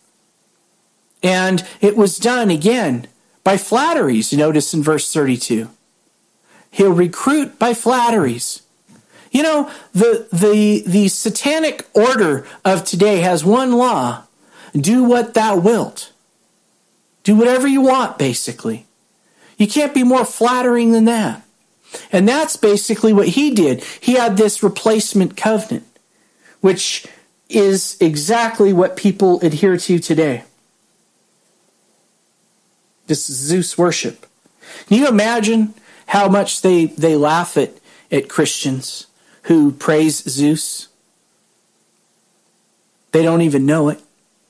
And it was done again by flatteries. You notice in verse 32. He'll recruit by flatteries. You know, the satanic order of today has one law. Do what thou wilt. Do whatever you want, basically. You can't be more flattering than that. And that's basically what he did. He had this replacement covenant, which is exactly what people adhere to today. This Zeus worship. Can you imagine how much they laugh at Christians who praise Zeus? They don't even know it.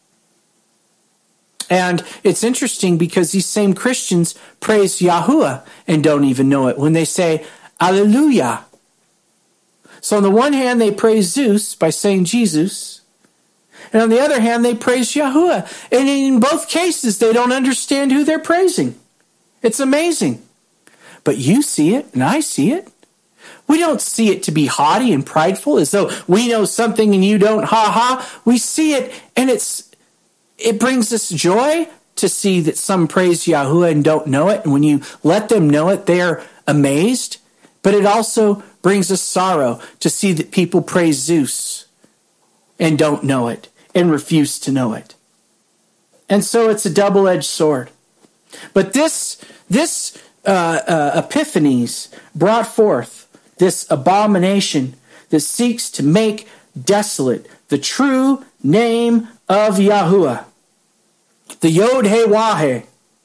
And it's interesting because these same Christians praise Yahuwah and don't even know it when they say, Alleluia. So on the one hand, they praise Zeus by saying Jesus. And on the other hand, they praise Yahuwah. And in both cases, they don't understand who they're praising. It's amazing. But you see it, and I see it. We don't see it to be haughty and prideful, as though we know something and you don't, ha. We see it, and it brings us joy to see that some praise Yahuwah and don't know it. And when you let them know it, they're amazed. But it also brings us sorrow to see that people praise Zeus and don't know it and refuse to know it. And so it's a double-edged sword. But this Epiphanes brought forth this abomination that seeks to make desolate the true name of Yahuwah. The Yod-Heh-Wah-Heh.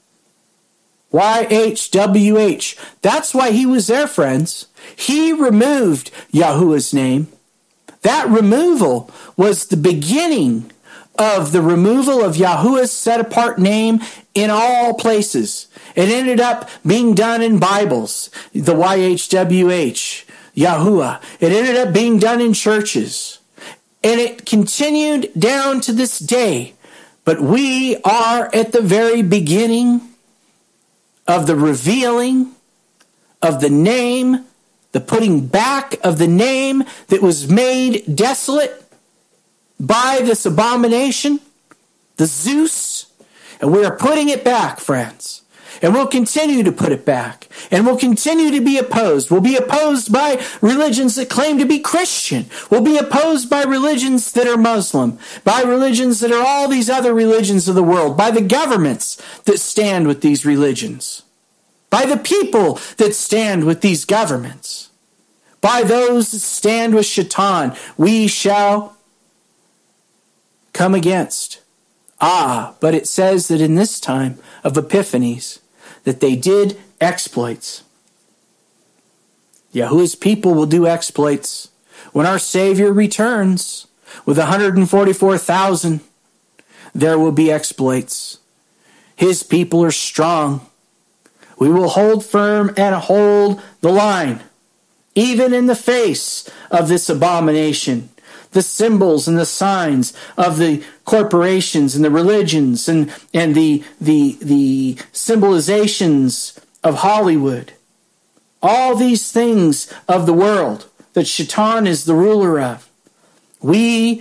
YHWH. That's why he was there, friends. He removed Yahuwah's name. That removal was the beginning of the removal of Yahuwah's set-apart name in all places. It ended up being done in Bibles, the YHWH, Yahuwah. It ended up being done in churches. And it continued down to this day. But we are at the very beginning of the revealing of the name, the putting back of the name that was made desolate by this abomination, the Zeus. And we are putting it back, friends. And we'll continue to put it back. And we'll continue to be opposed. We'll be opposed by religions that claim to be Christian. We'll be opposed by religions that are Muslim. By religions that are all these other religions of the world. By the governments that stand with these religions. By the people that stand with these governments. By those that stand with Shaitan. We shall come against. But it says that in this time of Epiphanes, that they did exploits. Yahuwah's people will do exploits. When our Savior returns with 144,000, there will be exploits. His people are strong. We will hold firm and hold the line, even in the face of this abomination. The symbols and the signs of the corporations and the religions and the symbolizations of Hollywood. All these things of the world that Shaitan is the ruler of. We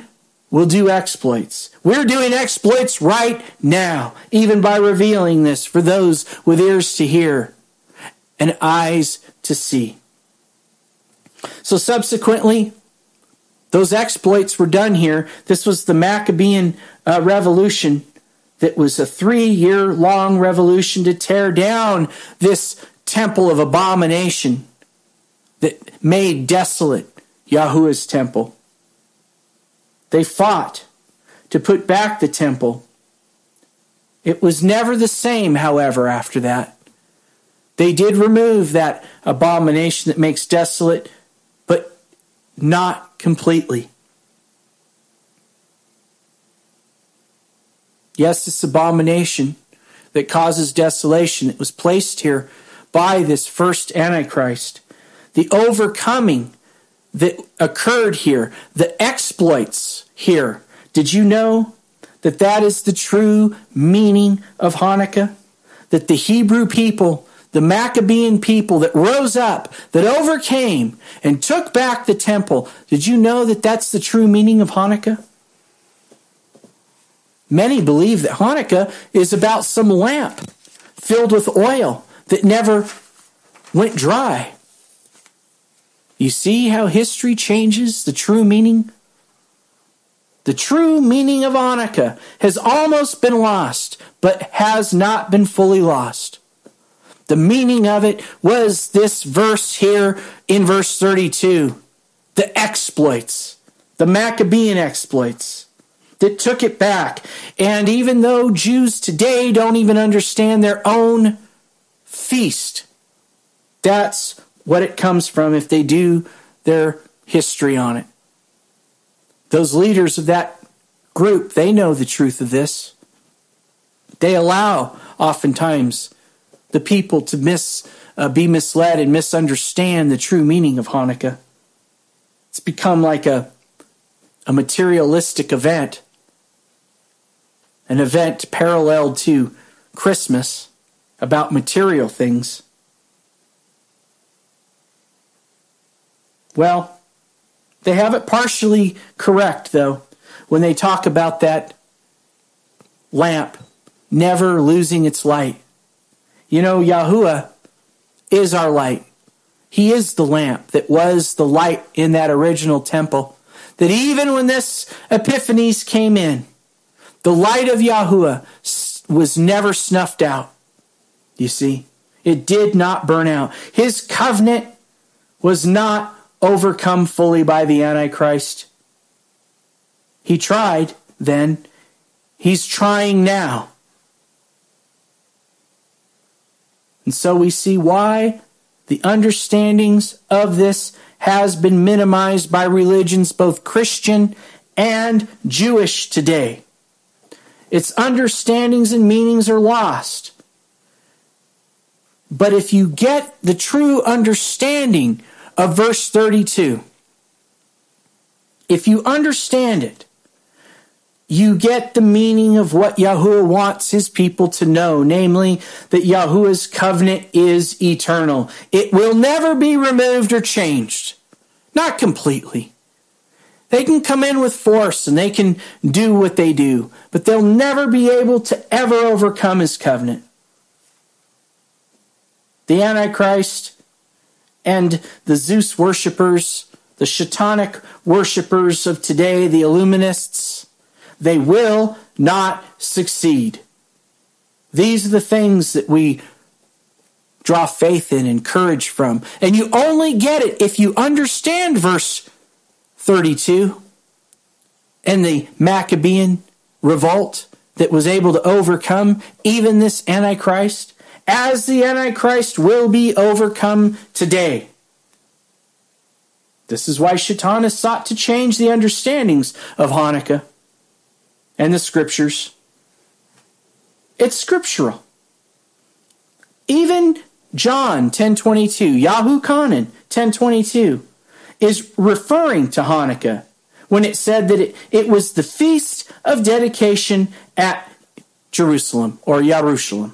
will do exploits. We're doing exploits right now, even by revealing this for those with ears to hear and eyes to see. So subsequently, those exploits were done here. This was the Maccabean revolution. That was a 3-year-long revolution to tear down this temple of abomination that made desolate Yahuwah's temple. They fought to put back the temple. It was never the same, however, after that. They did remove that abomination that makes desolate, but not completely. Yes, this abomination that causes desolation, it was placed here by this first Antichrist. The overcoming that occurred here, the exploits here. Did you know that that is the true meaning of Hanukkah? That the Hebrew people, the Maccabean people that rose up, that overcame and took back the temple, did you know that that's the true meaning of Hanukkah? Many believe that Hanukkah is about some lamp filled with oil that never went dry. You see how history changes the true meaning? The true meaning of Hanukkah has almost been lost, but has not been fully lost. The meaning of it was this verse here in verse 32. The exploits, the Maccabean exploits that took it back. And even though Jews today don't even understand their own feast, that's what it comes from if they do their history on it. Those leaders of that group, they know the truth of this. They allow, oftentimes, the people to be misled and misunderstand the true meaning of Hanukkah. It's become like a materialistic event, an event paralleled to Christmas about material things. Well, they have it partially correct, though, when they talk about that lamp never losing its light. You know, Yahuwah is our light. He is the lamp that was the light in that original temple. That even when this Epiphanes came in, the light of Yahuwah was never snuffed out. You see, it did not burn out. His covenant was not overcome fully by the Antichrist. He tried then. He's trying now. And so we see why the understandings of this has been minimized by religions, both Christian and Jewish today. Its understandings and meanings are lost. But if you get the true understanding of verse 32, if you understand it, you get the meaning of what Yahuwah wants his people to know, namely that Yahuwah's covenant is eternal. It will never be removed or changed. Not completely. They can come in with force and they can do what they do, but they'll never be able to ever overcome his covenant. The Antichrist and the Zeus worshippers, the Shatanic worshippers of today, the Illuminists, they will not succeed. These are the things that we draw faith in and courage from. And you only get it if you understand verse 32 and the Maccabean revolt that was able to overcome even this Antichrist, as the Antichrist will be overcome today. This is why Shaitan has sought to change the understandings of Hanukkah and the scriptures. It's scriptural. Even John 10:22, Yahuchanan 10:22, is referring to Hanukkah when it said that it was the feast of dedication at Jerusalem or Yerushalayim.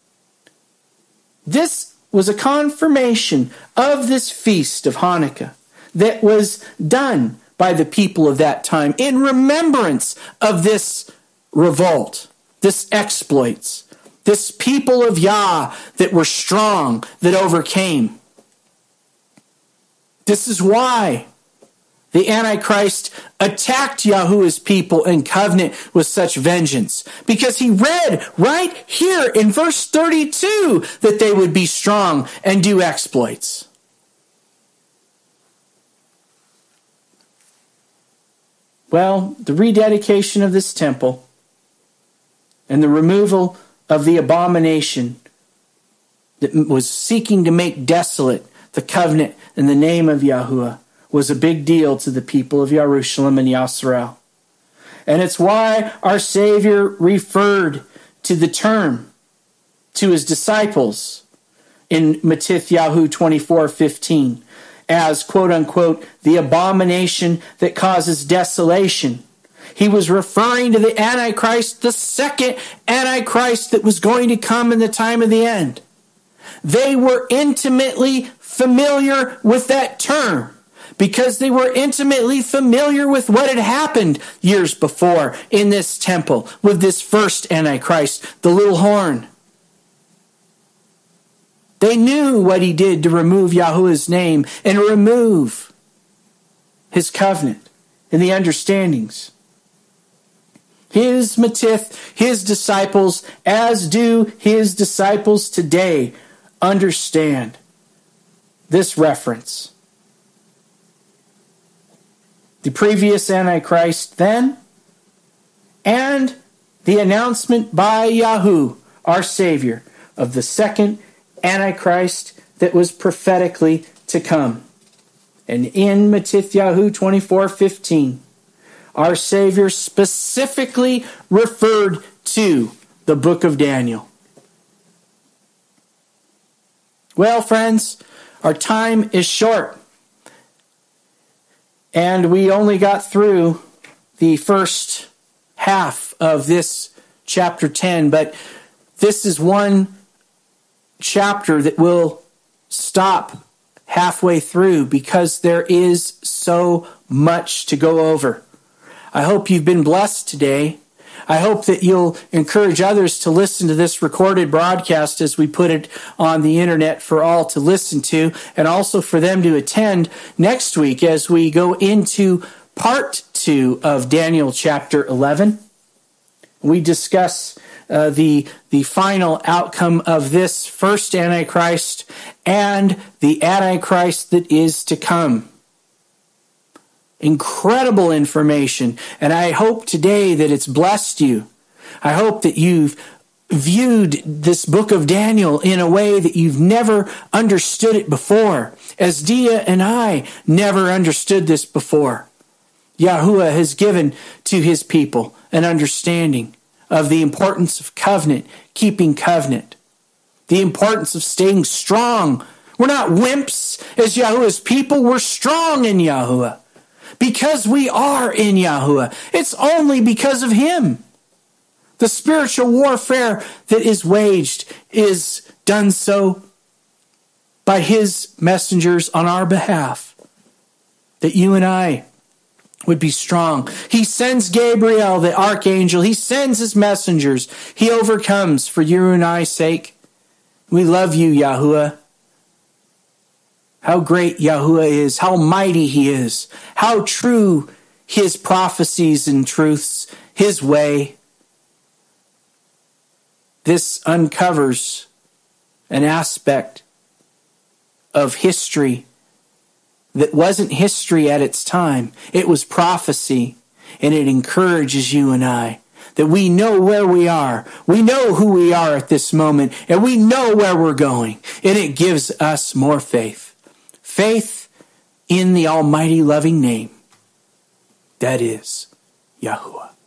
This was a confirmation of this feast of Hanukkah that was done by the people of that time in remembrance of this revolt, this exploits, this people of Yah that were strong, that overcame. This is why the Antichrist attacked Yahuwah's people and covenant with such vengeance, because he read right here in verse 32 that they would be strong and do exploits. Well, the rededication of this temple and the removal of the abomination that was seeking to make desolate the covenant in the name of Yahuwah was a big deal to the people of Jerusalem and Yisrael. And it's why our Savior referred to the term to his disciples in Matthew 24:15 as, quote unquote, the abomination that causes desolation. He was referring to the Antichrist, the second Antichrist that was going to come in the time of the end. They were intimately familiar with that term, because they were intimately familiar with what had happened years before in this temple with this first Antichrist, the little horn. They knew what he did to remove Yahuwah's name and remove his covenant and the understandings. His Matith, his disciples, as do his disciples today, understand this reference. The previous Antichrist then, and the announcement by Yahuwah, our Savior, of the second Antichrist that was prophetically to come. And in Matthew 24:15, our Savior specifically referred to the book of Daniel. Well, friends, our time is short. And we only got through the first half of this chapter 10, but this is one chapter that will stop halfway through because there is so much to go over. I hope you've been blessed today. I hope that you'll encourage others to listen to this recorded broadcast as we put it on the internet for all to listen to, and also for them to attend next week as we go into part 2 of Daniel chapter 11. We discuss the final outcome of this first Antichrist and the Antichrist that is to come. Incredible information, and I hope today that it's blessed you. I hope that you've viewed this book of Daniel in a way that you've never understood it before, as Dia and I never understood this before. Yahuwah has given to his people an understanding of the importance of covenant, keeping covenant, the importance of staying strong. We're not wimps as Yahuwah's people. We're strong in Yahuwah. Because we are in Yahuwah. It's only because of him. The spiritual warfare that is waged is done so by his messengers on our behalf, that you and I would be strong. He sends Gabriel, the archangel. He sends his messengers. He overcomes for you and I's sake. We love you, Yahuwah. How great Yahuwah is, how mighty he is, how true his prophecies and truths, his way. This uncovers an aspect of history that wasn't history at its time. It was prophecy, and it encourages you and I that we know where we are. We know who we are at this moment, and we know where we're going, and it gives us more faith. Faith in the almighty loving name that is Yahuwah.